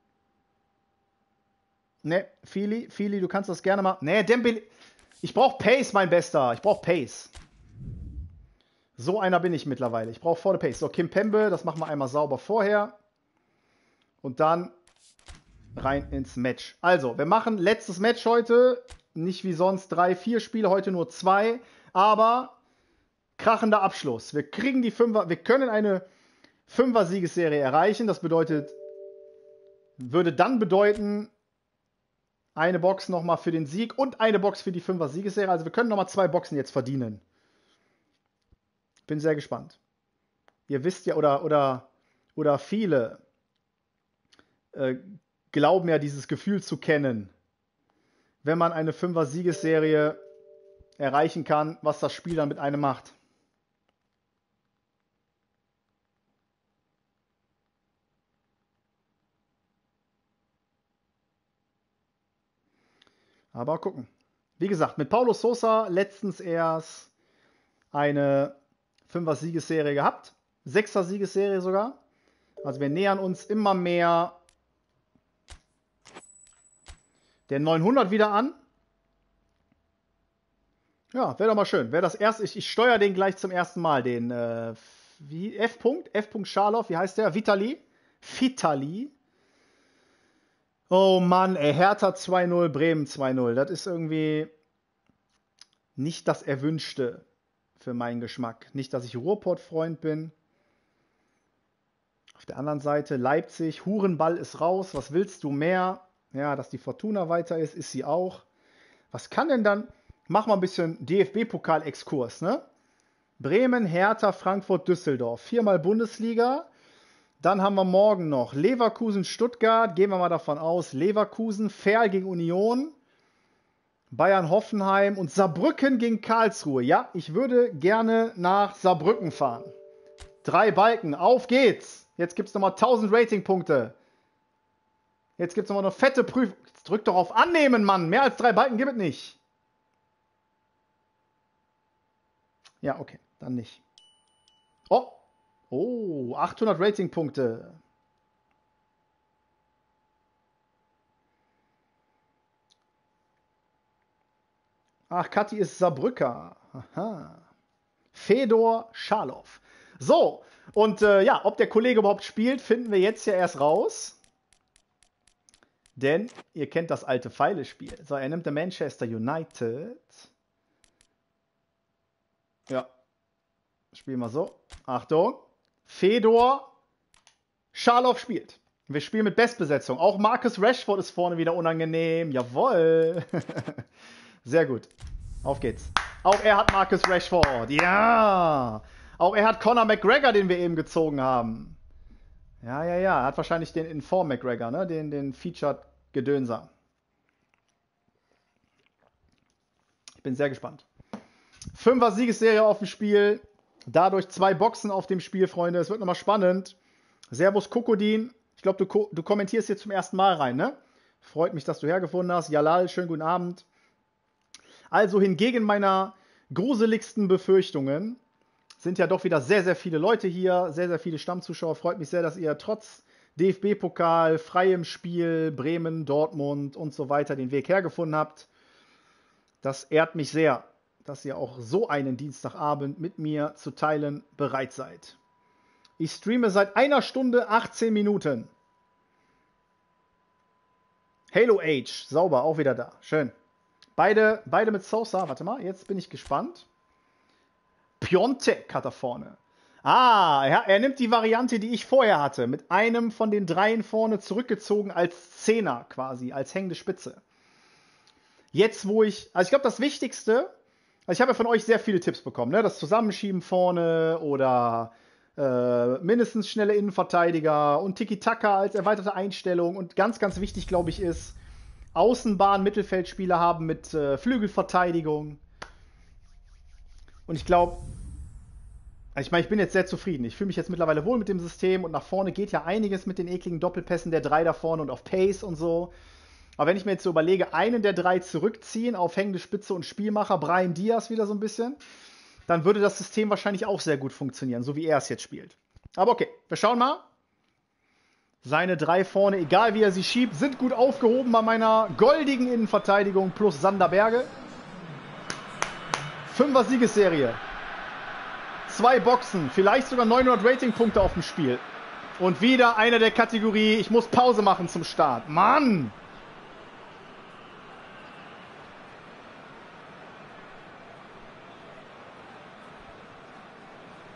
Ne, Fili, Fili, du kannst das gerne mal. Ne, Dembele. Ich brauche Pace, mein Bester. Ich brauche Pace. So einer bin ich mittlerweile. Ich brauche vorne Pace. So, Kimpembe, das machen wir einmal sauber vorher. Und dann rein ins Match. Also, wir machen letztes Match heute. Nicht wie sonst drei, vier Spiele, heute nur zwei. Aber krachender Abschluss. Wir kriegen die Fünfer, wir können eine Fünfer-Siegesserie erreichen. Das bedeutet Würde dann bedeuten, eine Box nochmal für den Sieg und eine Box für die fünfer Siegesserie. Also wir können nochmal zwei Boxen jetzt verdienen. Bin sehr gespannt. Ihr wisst ja, oder, oder, oder viele äh, glauben ja, dieses Gefühl zu kennen, wenn man eine fünfer Siegesserie erreichen kann, was das Spiel dann mit einem macht. Aber gucken. Wie gesagt, mit Paulo Sousa letztens erst eine fünfer Siegesserie gehabt. sechser Siegesserie sogar. Also wir nähern uns immer mehr der neunhundert wieder an. Ja, wäre doch mal schön. Wäre das erste, ich, ich steuere den gleich zum ersten Mal, den äh, wie, F. F. Scharloff, wie heißt der? Vitali? Vitali. Oh Mann, ey, Hertha zwei null, Bremen zwei null. Das ist irgendwie nicht das Erwünschte für meinen Geschmack. Nicht, dass ich Ruhrpott-Freund bin. Auf der anderen Seite Leipzig, Hurenball ist raus. Was willst du mehr? Ja, dass die Fortuna weiter ist, ist sie auch. Was kann denn dann? Mach mal ein bisschen D F B-Pokal-Exkurs, ne? Bremen, Hertha, Frankfurt, Düsseldorf. Viermal Bundesliga. Dann haben wir morgen noch Leverkusen, Stuttgart. Gehen wir mal davon aus. Leverkusen, Ferl gegen Union. Bayern, Hoffenheim und Saarbrücken gegen Karlsruhe. Ja, ich würde gerne nach Saarbrücken fahren. Drei Balken, auf geht's. Jetzt gibt es nochmal tausend Ratingpunkte. Jetzt gibt es nochmal eine fette Prüfung. Jetzt drück doch auf Annehmen, Mann. Mehr als drei Balken gibt es nicht. Ja, okay, dann nicht. Oh, oh, achthundert Ratingpunkte. Ach, Kathi ist Saarbrücker. Aha. Fedor Scharloff. So, und äh, ja, ob der Kollege überhaupt spielt, finden wir jetzt ja erst raus. Denn ihr kennt das alte Pfeile-Spiel. So, er nimmt der Manchester United. Ja. Spielen wir so. Achtung. Fedor Scharloff spielt. Wir spielen mit Bestbesetzung. Auch Marcus Rashford ist vorne wieder unangenehm. Jawohl. Sehr gut. Auf geht's. Auch er hat Marcus Rashford. Ja. Auch er hat Conor McGregor, den wir eben gezogen haben. Ja, ja, ja. Er hat wahrscheinlich den Inform McGregor, ne? Den, den Featured Gedönser. Ich bin sehr gespannt. Fünfer Siegesserie auf dem Spiel. Dadurch zwei Boxen auf dem Spiel, Freunde. Es wird nochmal spannend. Servus Kokodin. Ich glaube, du, ko du kommentierst jetzt zum ersten Mal rein, ne? Freut mich, dass du hergefunden hast. Jalal, schönen guten Abend. Also hingegen meiner gruseligsten Befürchtungen sind ja doch wieder sehr, sehr viele Leute hier. Sehr, sehr viele Stammzuschauer. Freut mich sehr, dass ihr trotz D F B-Pokal, freiem Spiel, Bremen, Dortmund und so weiter den Weg hergefunden habt. Das ehrt mich sehr, dass ihr auch so einen Dienstagabend mit mir zu teilen bereit seid. Ich streame seit einer Stunde achtzehn Minuten. Halo Age, sauber, auch wieder da. Schön. Beide, beide mit Sosa. Warte mal, jetzt bin ich gespannt. Piontek hat er vorne. Ah, er, er nimmt die Variante, die ich vorher hatte. Mit einem von den dreien vorne zurückgezogen als Zehner quasi, als hängende Spitze. Jetzt, wo ich, also ich glaube, das Wichtigste, also ich habe ja von euch sehr viele Tipps bekommen, ne? Das Zusammenschieben vorne oder äh, mindestens schnelle Innenverteidiger und Tiki-Taka als erweiterte Einstellung. Und ganz, ganz wichtig, glaube ich, ist, Außenbahn, Mittelfeldspieler haben mit äh, Flügelverteidigung. Und ich glaube, ich meine, ich bin jetzt sehr zufrieden. Ich fühle mich jetzt mittlerweile wohl mit dem System und nach vorne geht ja einiges mit den ekligen Doppelpässen der drei da vorne und auf Pace und so. Aber wenn ich mir jetzt so überlege, einen der drei zurückziehen auf hängende Spitze und Spielmacher, Brahim Diaz wieder so ein bisschen, dann würde das System wahrscheinlich auch sehr gut funktionieren, so wie er es jetzt spielt. Aber okay, wir schauen mal. Seine drei vorne, egal wie er sie schiebt, sind gut aufgehoben bei meiner goldigen Innenverteidigung plus Sander Berge. Fünfer Siegesserie. Zwei Boxen, vielleicht sogar neunhundert Ratingpunkte auf dem Spiel. Und wieder einer der Kategorie, ich muss Pause machen zum Start. Mann!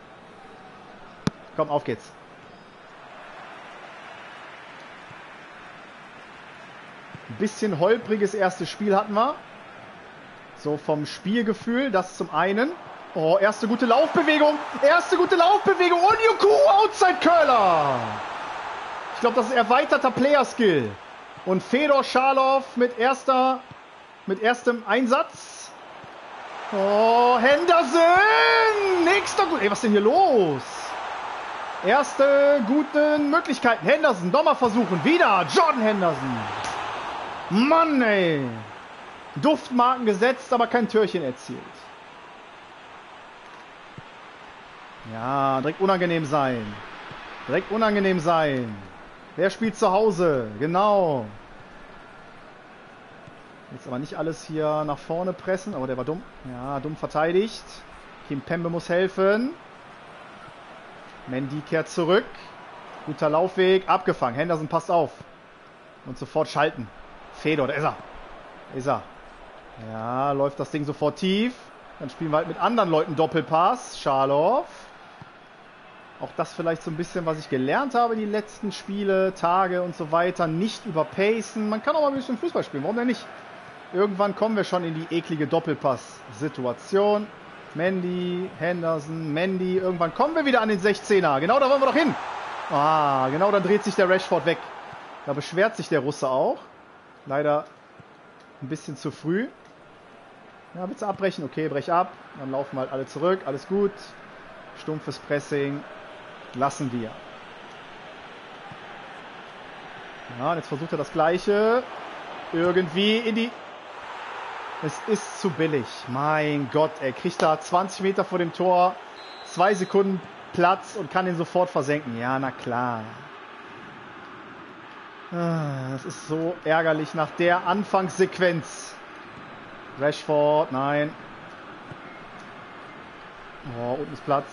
Komm, auf geht's. bisschen holpriges erstes Spiel hatten wir. So vom Spielgefühl, das zum einen. Oh, erste gute Laufbewegung. Erste gute Laufbewegung. Onyekuru, Outside Curler. Ich glaube, das ist erweiterter Player-Skill. Und Fedor Scharlov mit erster, mit erstem Einsatz. Oh, Henderson. Nächster gut. Ey, was ist denn hier los? Erste guten Möglichkeiten. Henderson, doch mal versuchen. Wieder Jordan Henderson. Mann, ey. Duftmarken gesetzt, aber kein Türchen erzielt. Ja, direkt unangenehm sein. Direkt unangenehm sein. Wer spielt zu Hause? Genau. Jetzt aber nicht alles hier nach vorne pressen, aber der war dumm. Ja, dumm verteidigt. Kimpembe muss helfen. Mendy kehrt zurück. Guter Laufweg, abgefangen. Henderson passt auf. Und sofort schalten. Fedor, da ist er. Da ist er. Ja, läuft das Ding sofort tief. Dann spielen wir halt mit anderen Leuten Doppelpass. Scharlov. Auch das vielleicht so ein bisschen, was ich gelernt habe die letzten Spiele, Tage und so weiter. Nicht überpacen. Man kann auch mal ein bisschen Fußball spielen. Warum denn nicht? Irgendwann kommen wir schon in die eklige Doppelpass-Situation. Mendy, Henderson, Mendy. Irgendwann kommen wir wieder an den sechzehner. Genau, da wollen wir doch hin. Ah, genau, dann dreht sich der Rashford weg. Da beschwert sich der Russe auch. Leider ein bisschen zu früh. Ja, willst du abbrechen? Okay, brech ab. Dann laufen wir halt alle zurück. Alles gut. Stumpfes Pressing. Lassen wir. Ja, und jetzt versucht er das Gleiche. Irgendwie in die... Es ist zu billig. Mein Gott, er kriegt da zwanzig Meter vor dem Tor. Zwei Sekunden Platz und kann ihn sofort versenken. Ja, na klar. Das ist so ärgerlich nach der Anfangssequenz. Rashford, nein. Oh, unten ist Platz.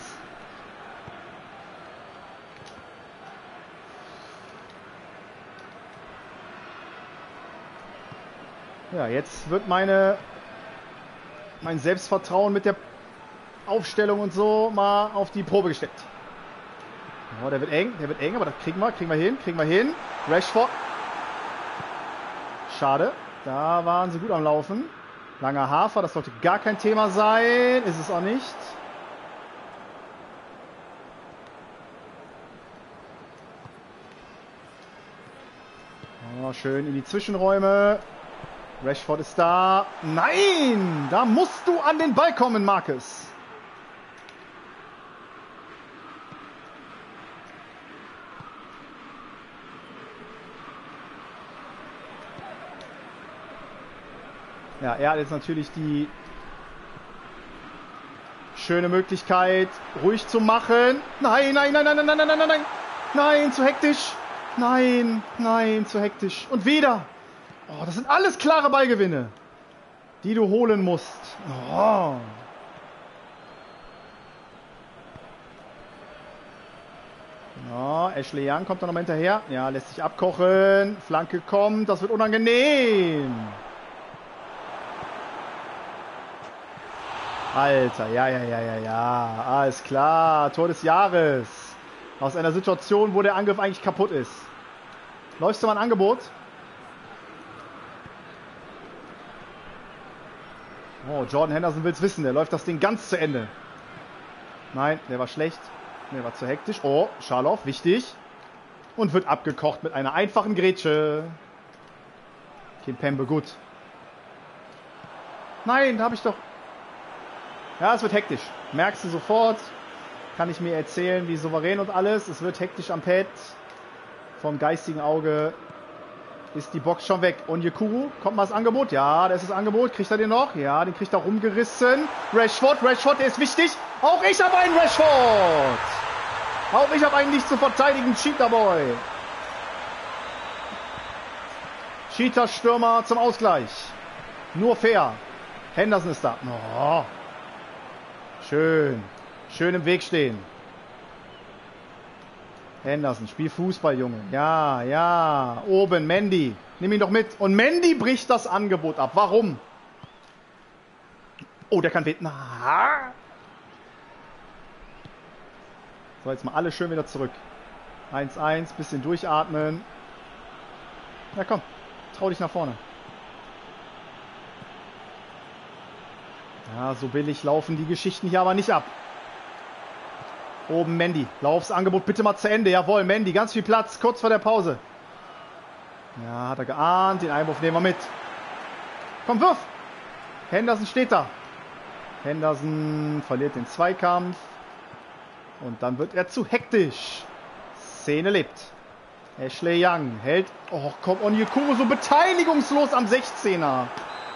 Ja, jetzt wird meine mein Selbstvertrauen mit der Aufstellung und so mal auf die Probe gestellt. Oh, der wird eng, der wird eng, aber das kriegen wir, kriegen wir hin, kriegen wir hin. Rashford. Schade, da waren sie gut am Laufen. Langer Hafer, das sollte gar kein Thema sein. Ist es auch nicht. Oh, schön in die Zwischenräume. Rashford ist da. Nein! Da musst du an den Ball kommen, Marcus. Ja, er hat jetzt natürlich die schöne Möglichkeit, ruhig zu machen. Nein, nein, nein, nein, nein, nein, nein, nein, nein. Nein, zu hektisch. Nein, nein, zu hektisch. Und wieder. Oh, das sind alles klare Ballgewinne, die du holen musst. Oh. Ja, Ashley Young kommt da noch mal hinterher. Ja, lässt sich abkochen. Flanke kommt. Das wird unangenehm. Alter, ja, ja, ja, ja, ja. Alles klar. Tor des Jahres. Aus einer Situation, wo der Angriff eigentlich kaputt ist. Läufst du mal ein Angebot? Oh, Jordan Henderson will es wissen. Der läuft das Ding ganz zu Ende. Nein, der war schlecht. Der war zu hektisch. Oh, Scharlov, wichtig. Und wird abgekocht mit einer einfachen Grätsche. Kimpembe, gut. Nein, da habe ich doch... Ja, es wird hektisch. Merkst du sofort. Kann ich mir erzählen, wie souverän und alles. Es wird hektisch am Pad. Vom geistigen Auge ist die Box schon weg. Onyekuru, kommt mal das Angebot? Ja, das ist das Angebot. Kriegt er den noch? Ja, den kriegt er rumgerissen. Rashford, Rashford, der ist wichtig. Auch ich habe einen Rashford. Auch ich habe einen nicht zu verteidigen Cheetah Boy. Cheetah Stürmer zum Ausgleich. Nur fair. Henderson ist da. Oh. Schön. Schön im Weg stehen. Henderson, spiel Fußball, Junge. Ja, ja. Oben, Mendy. Nimm ihn doch mit. Und Mendy bricht das Angebot ab. Warum? Oh, der kann beten. So, jetzt mal alle schön wieder zurück. eins eins, bisschen durchatmen. Na komm. Trau dich nach vorne. Ja, so billig laufen die Geschichten hier aber nicht ab. Oben Mendy. Laufsangebot bitte mal zu Ende. Jawohl, Mendy. Ganz viel Platz. Kurz vor der Pause. Ja, hat er geahnt. Den Einwurf nehmen wir mit. Komm, wirf. Henderson steht da. Henderson verliert den Zweikampf. Und dann wird er zu hektisch. Szene lebt. Ashley Young hält. Oh, komm, Onyekuru so beteiligungslos am sechzehner.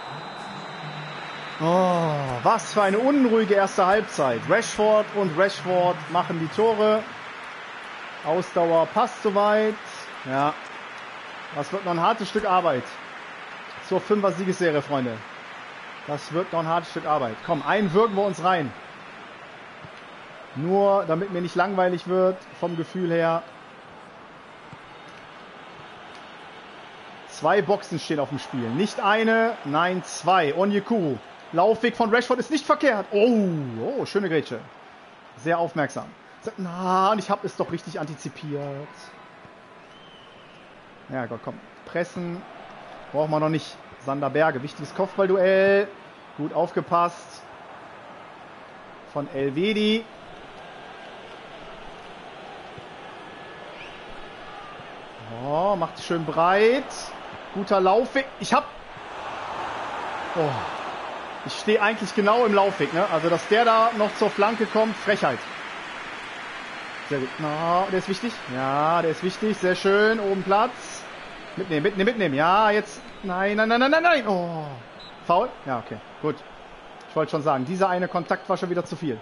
Oh, was für eine unruhige erste Halbzeit. Rashford und Rashford machen die Tore. Ausdauer passt soweit. Ja, das wird noch ein hartes Stück Arbeit. Zur Fünfer-Siegesserie, Freunde. Das wird noch ein hartes Stück Arbeit. Komm, einen wirken wir uns rein. Nur, damit mir nicht langweilig wird, vom Gefühl her. Zwei Boxen stehen auf dem Spiel. Nicht eine, nein zwei. Onyekuru. Laufweg von Rashford ist nicht verkehrt. Oh, oh, schöne Grätsche. Sehr aufmerksam. Na, und ich habe es doch richtig antizipiert. Ja, Gott, komm. Pressen brauchen wir noch nicht. Sander Berge, wichtiges Kopfballduell. Gut aufgepasst. Von Elvedi. Oh, macht schön breit. Guter Laufweg. Ich hab... Oh. Ich stehe eigentlich genau im Laufweg, ne? Also, dass der da noch zur Flanke kommt, Frechheit. Sehr gut. No, der ist wichtig. Ja, der ist wichtig. Sehr schön. Oben Platz. Mitnehmen, mitnehmen, mitnehmen. Ja, jetzt... Nein, nein, nein, nein, nein, nein. Oh. Foul? Ja, okay. Gut. Ich wollte schon sagen, dieser eine Kontakt war schon wieder zu viel.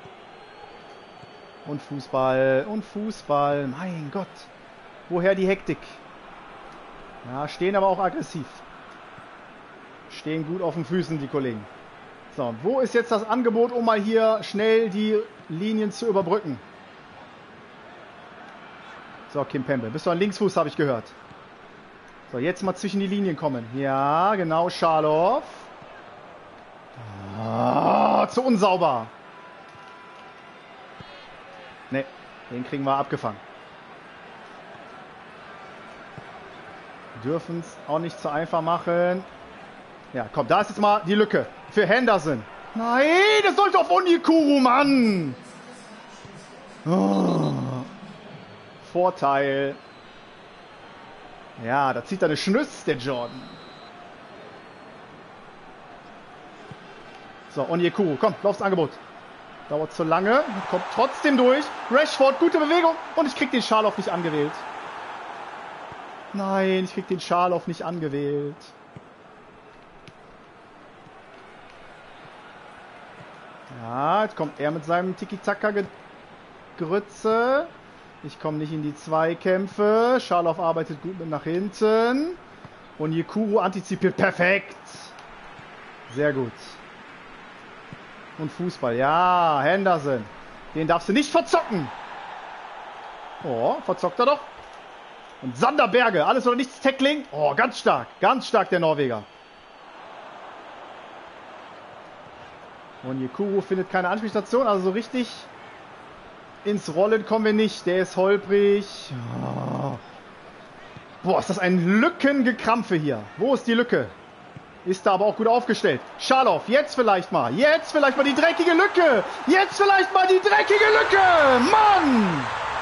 Und Fußball. Und Fußball. Mein Gott. Woher die Hektik? Ja, stehen aber auch aggressiv. Stehen gut auf den Füßen, die Kollegen. So, wo ist jetzt das Angebot, um mal hier schnell die Linien zu überbrücken? So, Kimpembe. Bist du ein Linksfuß, habe ich gehört. So, jetzt mal zwischen die Linien kommen. Ja, genau, Scharloff. Ah, zu unsauber. Ne, den kriegen wir abgefangen. Dürfen es auch nicht zu einfach machen. Ja, komm, da ist jetzt mal die Lücke für Henderson. Nein, das sollte auf Onyekuru, Mann. Oh. Vorteil. Ja, da zieht er eine Schnüss, der Jordan. So, Onyekuru, komm, lauf's Angebot. Dauert zu lange, kommt trotzdem durch. Rashford, gute Bewegung. Und ich krieg den Scharloff nicht angewählt. Nein, ich krieg den Scharloff nicht angewählt. Ja, jetzt kommt er mit seinem Tiki-Taka-Grütze. Ich komme nicht in die Zweikämpfe. Scharloff arbeitet gut mit nach hinten. Onyekuru antizipiert perfekt. Sehr gut. Und Fußball. Ja, Henderson. Den darfst du nicht verzocken. Oh, verzockt er doch. Und Sander Berge. Alles oder nichts Tackling. Oh, ganz stark. Ganz stark der Norweger. Onyekuru findet keine Anspielstation. Also so richtig ins Rollen kommen wir nicht. Der ist holprig. Oh. Boah, ist das ein Lückengekrampfe hier. Wo ist die Lücke? Ist da aber auch gut aufgestellt. Scharloff, jetzt vielleicht mal. Jetzt vielleicht mal die dreckige Lücke. Jetzt vielleicht mal die dreckige Lücke. Mann!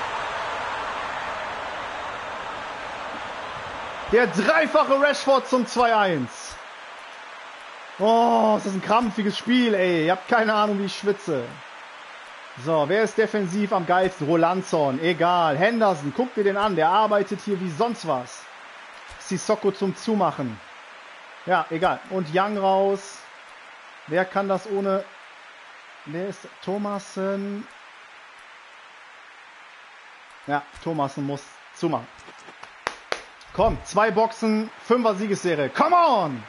Der dreifache Rashford zum zwei eins. Oh, ist das ein krampfiges Spiel, ey. Ihr habt keine Ahnung, wie ich schwitze. So, wer ist defensiv am geilsten? Rolanson, egal. Henderson, guck dir den an. Der arbeitet hier wie sonst was. Sissoko zum Zumachen. Ja, egal. Und Young raus. Wer kann das ohne... Wer ist... Thomassen. Ja, Thomassen muss zumachen. Komm, zwei Boxen, Fünfer Siegesserie. Come on!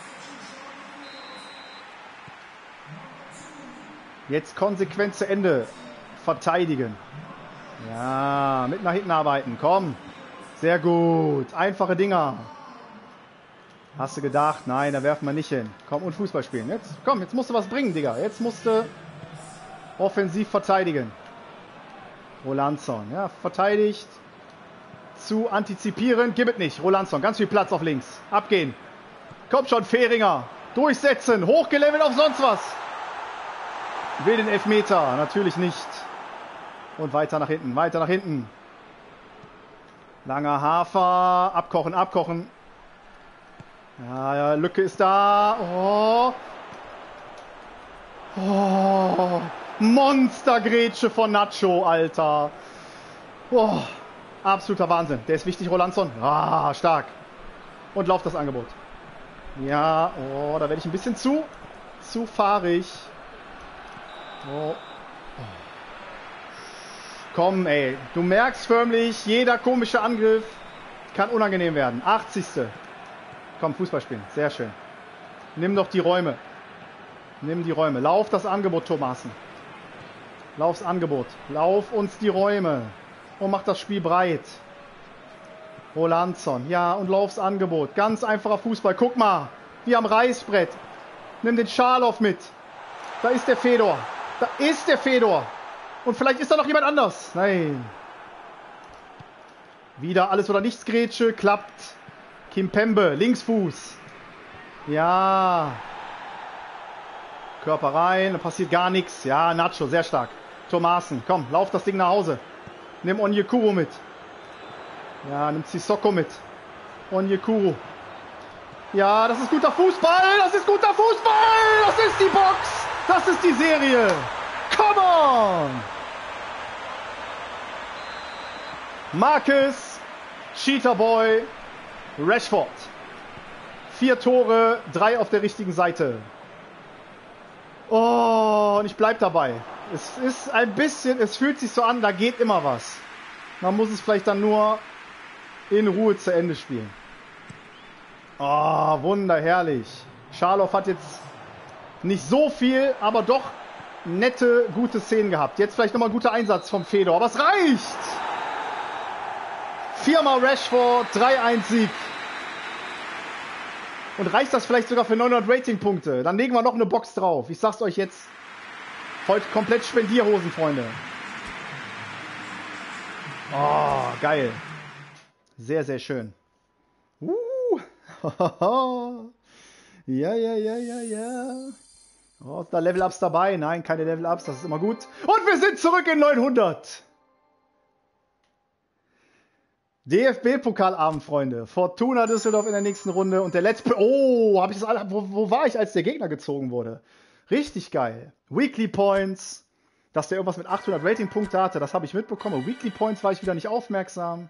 Jetzt konsequent zu Ende verteidigen. Ja, mit nach hinten arbeiten. Komm. Sehr gut. Einfache Dinger. Hast du gedacht? Nein, da werfen wir nicht hin. Komm, und Fußball spielen. Jetzt, komm, jetzt musst du was bringen, Digga. Jetzt musst du offensiv verteidigen. Rolanson, ja, verteidigt. zu antizipieren. Gib es nicht. Rolandsson, ganz viel Platz auf links. Abgehen. Kommt schon, Fehringer. Durchsetzen. Hochgelevelt auf sonst was. Will den Elfmeter. Natürlich nicht. Und weiter nach hinten. Weiter nach hinten. Langer Hafer. Abkochen, abkochen. Ja, ja, Lücke ist da. Oh. Oh. Monstergrätsche von Nacho, Alter. Oh. Absoluter Wahnsinn. Der ist wichtig, Rolandsson. Ah, stark. Und lauft das Angebot. Ja, oh, da werde ich ein bisschen zu, zu fahrig. Oh. Komm, ey. Du merkst förmlich, jeder komische Angriff kann unangenehm werden. achtzigste Komm, Fußball spielen. Sehr schön. Nimm doch die Räume. Nimm die Räume. Lauf das Angebot, Thomasen. Lauf's Angebot. Lauf uns die Räume. Und mach das Spiel breit. Rolandsson. Ja, und lauf's Angebot. Ganz einfacher Fußball. Guck mal. Wie am Reißbrett. Nimm den Scharloff mit. Da ist der Fedor. Da ist der Fedor. Und vielleicht ist da noch jemand anders. Nein. Wieder alles oder nichts Grätsche. Klappt. Kimpembe. Linksfuß. Ja. Körper rein. Da passiert gar nichts. Ja, Nacho. Sehr stark. Thomasen. Komm, lauf das Ding nach Hause. Nimm Onyekuru mit. Ja, nimm Sissoko mit. Onyekuru. Ja, das ist guter Fußball. Das ist guter Fußball. Das ist die Box. Das ist die Serie. Come on. Marcus, Cheetah Boy, Rashford. Vier Tore, drei auf der richtigen Seite. Oh, und ich bleib dabei. Es ist ein bisschen, es fühlt sich so an, da geht immer was. Man muss es vielleicht dann nur in Ruhe zu Ende spielen. Oh, wunderherrlich. Scharloff hat jetzt nicht so viel, aber doch nette, gute Szenen gehabt. Jetzt vielleicht nochmal ein guter Einsatz vom Fedor, aber es reicht. Viermal Rashford, drei eins Sieg. Und reicht das vielleicht sogar für neunhundert Ratingpunkte? Dann legen wir noch eine Box drauf. Ich sag's euch jetzt. Heute komplett Spendierhosen, Freunde. Oh, geil. Sehr, sehr schön. Uh. Ja, ja, ja, ja, ja. Oh, ist da Level-Ups dabei? Nein, keine Level-Ups, das ist immer gut. Und wir sind zurück in neunhundert. D F B-Pokalabend, Freunde. Fortuna Düsseldorf in der nächsten Runde. Und der letzte... Oh, hab ich das alle, wo, wo war ich, als der Gegner gezogen wurde? Richtig geil. Weekly Points. Dass der irgendwas mit achthundert Ratingpunkte hatte, das habe ich mitbekommen. Weekly Points war ich wieder nicht aufmerksam.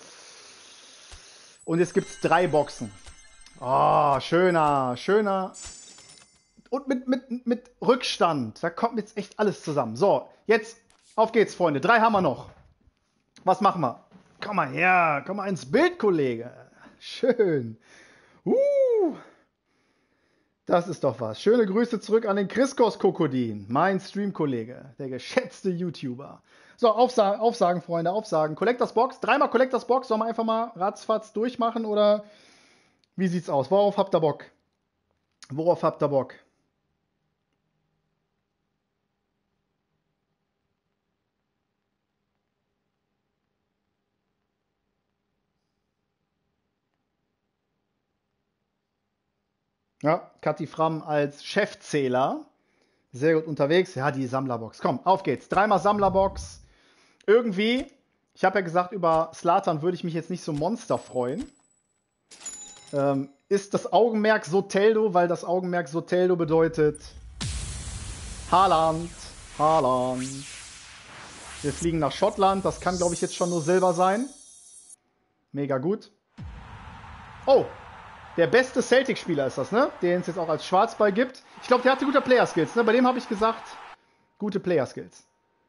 Und jetzt gibt es drei Boxen. Oh, schöner, schöner. Und mit, mit, mit Rückstand. Da kommt jetzt echt alles zusammen. So, jetzt auf geht's, Freunde. Drei haben wir noch. Was machen wir? Komm mal her. Komm mal ins Bild, Kollege. Schön. Uh. Das ist doch was. Schöne Grüße zurück an den Chriskos Kokodin, mein Stream-Kollege, der geschätzte YouTuber. So, aufsagen, aufsagen, Freunde, aufsagen. Collectors Box, dreimal Collectors Box, sollen wir einfach mal ratzfatz durchmachen oder wie sieht's aus? Worauf habt ihr Bock? Worauf habt ihr Bock? Ja, Kathi Fram als Chefzähler. Sehr gut unterwegs. Ja, die Sammlerbox. Komm, auf geht's. Dreimal Sammlerbox. Irgendwie, ich habe ja gesagt, über Zlatan würde ich mich jetzt nicht so Monster freuen. Ähm, ist das Augenmerk Soteldo, weil das Augenmerk Soteldo bedeutet Haaland. Haaland. Wir fliegen nach Schottland. Das kann, glaube ich, jetzt schon nur Silber sein. Mega gut. Oh, der beste Celtic-Spieler ist das, ne? Den es jetzt auch als Schwarzball gibt. Ich glaube, der hatte gute Player-Skills, ne? Bei dem habe ich gesagt, gute Player-Skills.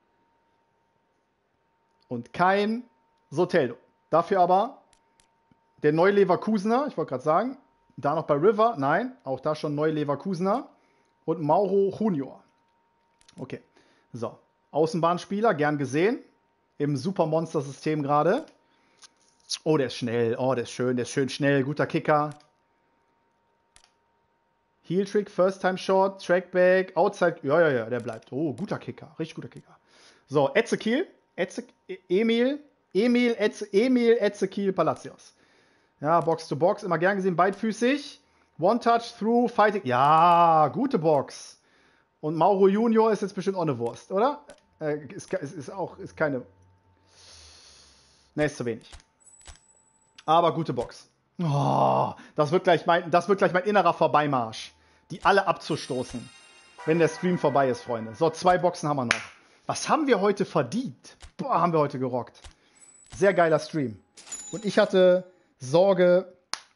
Und kein Soteldo. Dafür aber der Neu-Leverkusener, ich wollte gerade sagen, da noch bei River, nein, auch da schon Neu-Leverkusener. Und Mauro Junior. Okay, so. Außenbahnspieler, gern gesehen. Im Super-Monster-System gerade. Oh, der ist schnell. Oh, der ist schön, der ist schön schnell. Guter Kicker. Heel Trick, First Time Shot, Trackback, Outside. Ja, ja, ja, der bleibt. Oh, guter Kicker. Richtig guter Kicker. So, Ezekiel. Eze Emil Emil, Etze, Emil Ezekiel Palacios. Ja, Box to Box, immer gern gesehen, beidfüßig. One Touch, Through, Fighting. Ja, gute Box. Und Mauro Junior ist jetzt bestimmt auch eine Wurst, oder? Äh, ist, ist, ist auch, ist keine. Ne, ist zu wenig. Aber gute Box. Oh, das wird gleich mein, das wird gleich mein innerer Vorbeimarsch. Die alle abzustoßen. Wenn der Stream vorbei ist, Freunde. So, zwei Boxen haben wir noch. Was haben wir heute verdient? Boah, haben wir heute gerockt. Sehr geiler Stream. Und ich hatte Sorge.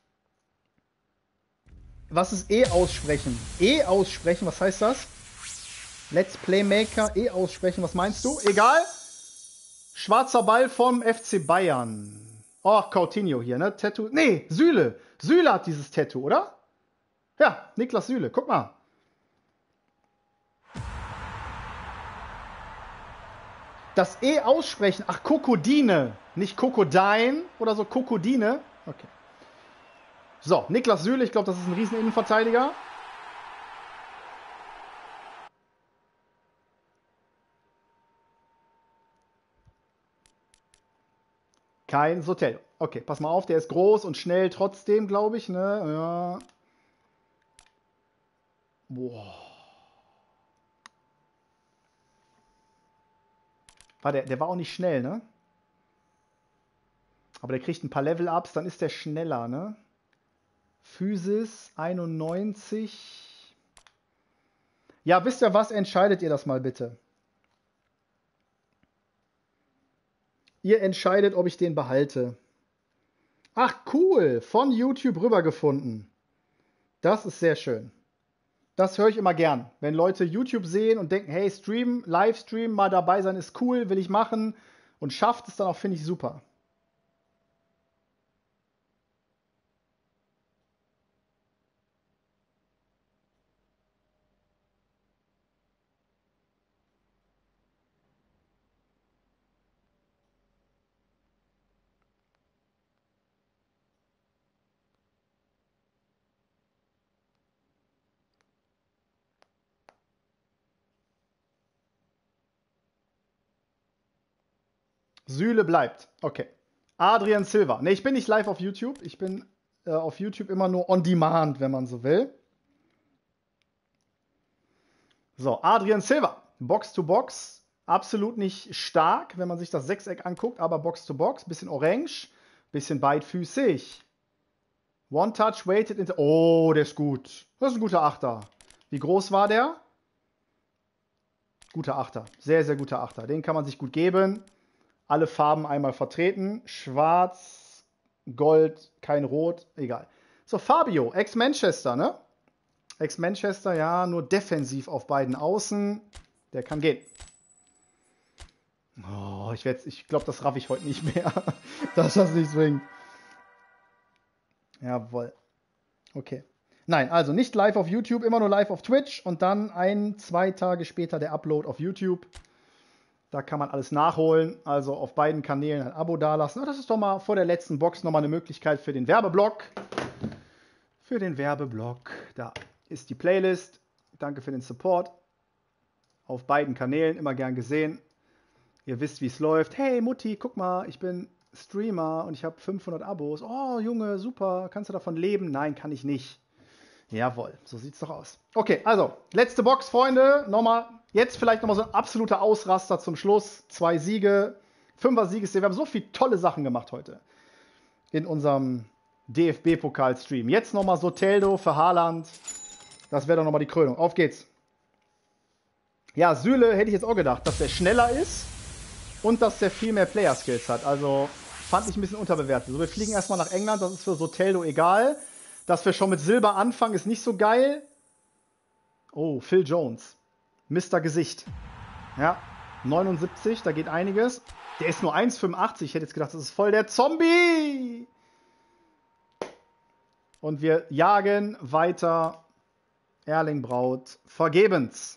Was ist E aussprechen? E aussprechen, was heißt das? Let's Playmaker, E aussprechen, was meinst du? Egal. Schwarzer Ball vom F C Bayern. Oh, Coutinho hier, ne? Tattoo. Nee, Süle. Süle hat dieses Tattoo, oder? Ja, Niklas Süle. Guck mal. Das E aussprechen. Ach, Krokodine. Nicht Krokodine oder so, Krokodine. Okay. So, Niklas Süle, ich glaube, das ist ein riesen Innenverteidiger. Kein Soteldo. Okay, pass mal auf, der ist groß und schnell trotzdem, glaube ich, ne? Ja. Boah. War der, der war auch nicht schnell, ne? Aber der kriegt ein paar Level-Ups, dann ist der schneller, ne? Physis einundneunzig. Ja, wisst ihr was? Entscheidet ihr das mal bitte. Ihr entscheidet, ob ich den behalte. Ach, cool. Von YouTube rübergefunden. Das ist sehr schön. Das höre ich immer gern. Wenn Leute YouTube sehen und denken, hey, Stream, Livestream, mal dabei sein ist cool, will ich machen. Und schafft es dann auch, finde ich super. Süle bleibt. Okay. Adrian Silva. Ne, ich bin nicht live auf YouTube. Ich bin äh, auf YouTube immer nur on demand, wenn man so will. So, Adrian Silva. Box to Box. Absolut nicht stark, wenn man sich das Sechseck anguckt, aber Box to Box. Bisschen orange. Bisschen beidfüßig. One Touch, weighted into. Oh, der ist gut. Das ist ein guter Achter. Wie groß war der? Guter Achter. Sehr, sehr guter Achter. Den kann man sich gut geben. Alle Farben einmal vertreten. Schwarz, Gold, kein Rot, egal. So, Fabio, Ex-Manchester, ne? Ex-Manchester, ja, nur defensiv auf beiden Außen. Der kann gehen. Oh, ich, ich glaube, das raff ich heute nicht mehr, dass das nicht swingt. Jawohl. Okay. Nein, also nicht live auf YouTube, immer nur live auf Twitch und dann ein, zwei Tage später der Upload auf YouTube. Da kann man alles nachholen, also auf beiden Kanälen ein Abo dalassen. Das ist doch mal vor der letzten Box nochmal eine Möglichkeit für den Werbeblock. Für den Werbeblock, da ist die Playlist. Danke für den Support. Auf beiden Kanälen, immer gern gesehen. Ihr wisst, wie es läuft. Hey Mutti, guck mal, ich bin Streamer und ich habe fünfhundert Abos. Oh Junge, super, kannst du davon leben? Nein, kann ich nicht. Jawohl, so sieht's doch aus. Okay, also, letzte Box, Freunde. Nochmal, jetzt vielleicht nochmal so ein absoluter Ausraster zum Schluss. Zwei Siege, Fünfer Siegesserie. Wir haben so viele tolle Sachen gemacht heute in unserem D F B-Pokal-Stream. Jetzt nochmal Soteldo für Haaland. Das wäre doch nochmal die Krönung. Auf geht's. Ja, Süle hätte ich jetzt auch gedacht, dass der schneller ist und dass der viel mehr Player-Skills hat. Also fand ich ein bisschen unterbewertet. So, wir fliegen erstmal nach England, das ist für Soteldo egal. Dass wir schon mit Silber anfangen, ist nicht so geil. Oh, Phil Jones. Mister Gesicht. Ja, neunundsiebzig, da geht einiges. Der ist nur eins Komma fünfundachtzig. Ich hätte jetzt gedacht, das ist voll der Zombie. Und wir jagen weiter Erling Braut vergebens.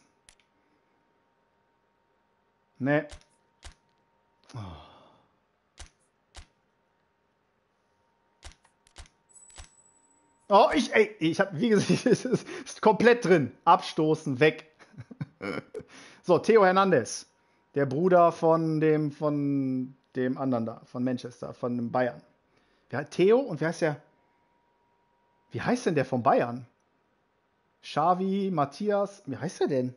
Ne. Oh. Oh, ich, ey, ich hab, wie gesagt, es ist, ist komplett drin. Abstoßen, weg. So, Theo Hernandez. Der Bruder von dem, von dem anderen da, von Manchester, von dem Bayern. Wer, Theo und wer heißt der? Wie heißt denn der von Bayern? Xavi, Matthias, wie heißt der denn?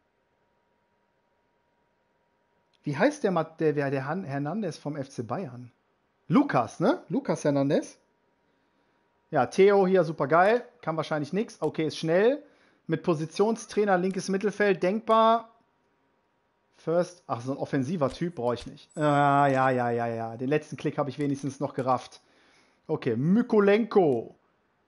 Wie heißt der, der, der, der Hernandez vom F C Bayern? Lukas, ne? Lukas Hernandez. Ja, Theo hier, super geil. Kann wahrscheinlich nichts. Okay, ist schnell. Mit Positionstrainer, linkes Mittelfeld, denkbar. First, ach, so ein offensiver Typ brauche ich nicht. Ah, ja, ja, ja, ja. Den letzten Klick habe ich wenigstens noch gerafft. Okay, Mykolenko.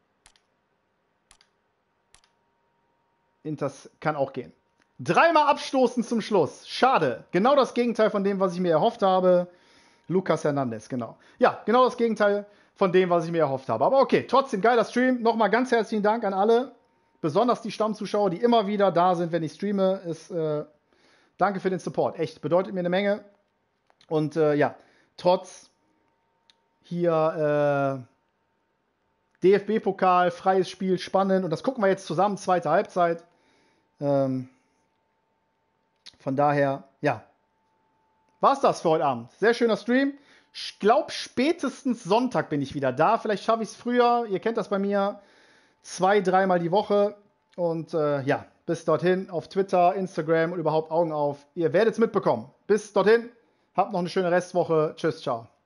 Das kann auch gehen. Dreimal abstoßen zum Schluss. Schade. Genau das Gegenteil von dem, was ich mir erhofft habe. Lukas Hernandez, genau. Ja, genau das Gegenteil von dem, was ich mir erhofft habe. Aber okay, trotzdem geiler Stream. Nochmal ganz herzlichen Dank an alle. Besonders die Stammzuschauer, die immer wieder da sind, wenn ich streame. Ist, äh, danke für den Support. Echt, bedeutet mir eine Menge. Und äh, ja, trotz hier äh, D F B-Pokal, freies Spiel, spannend. Und das gucken wir jetzt zusammen, zweite Halbzeit. Ähm, von daher, ja, war's das für heute Abend. Sehr schöner Stream. Ich glaube, spätestens Sonntag bin ich wieder da. Vielleicht schaffe ich es früher. Ihr kennt das bei mir. Zwei, dreimal die Woche. Und äh, ja, bis dorthin auf Twitter, Instagram und überhaupt Augen auf. Ihr werdet es mitbekommen. Bis dorthin. Habt noch eine schöne Restwoche. Tschüss, ciao.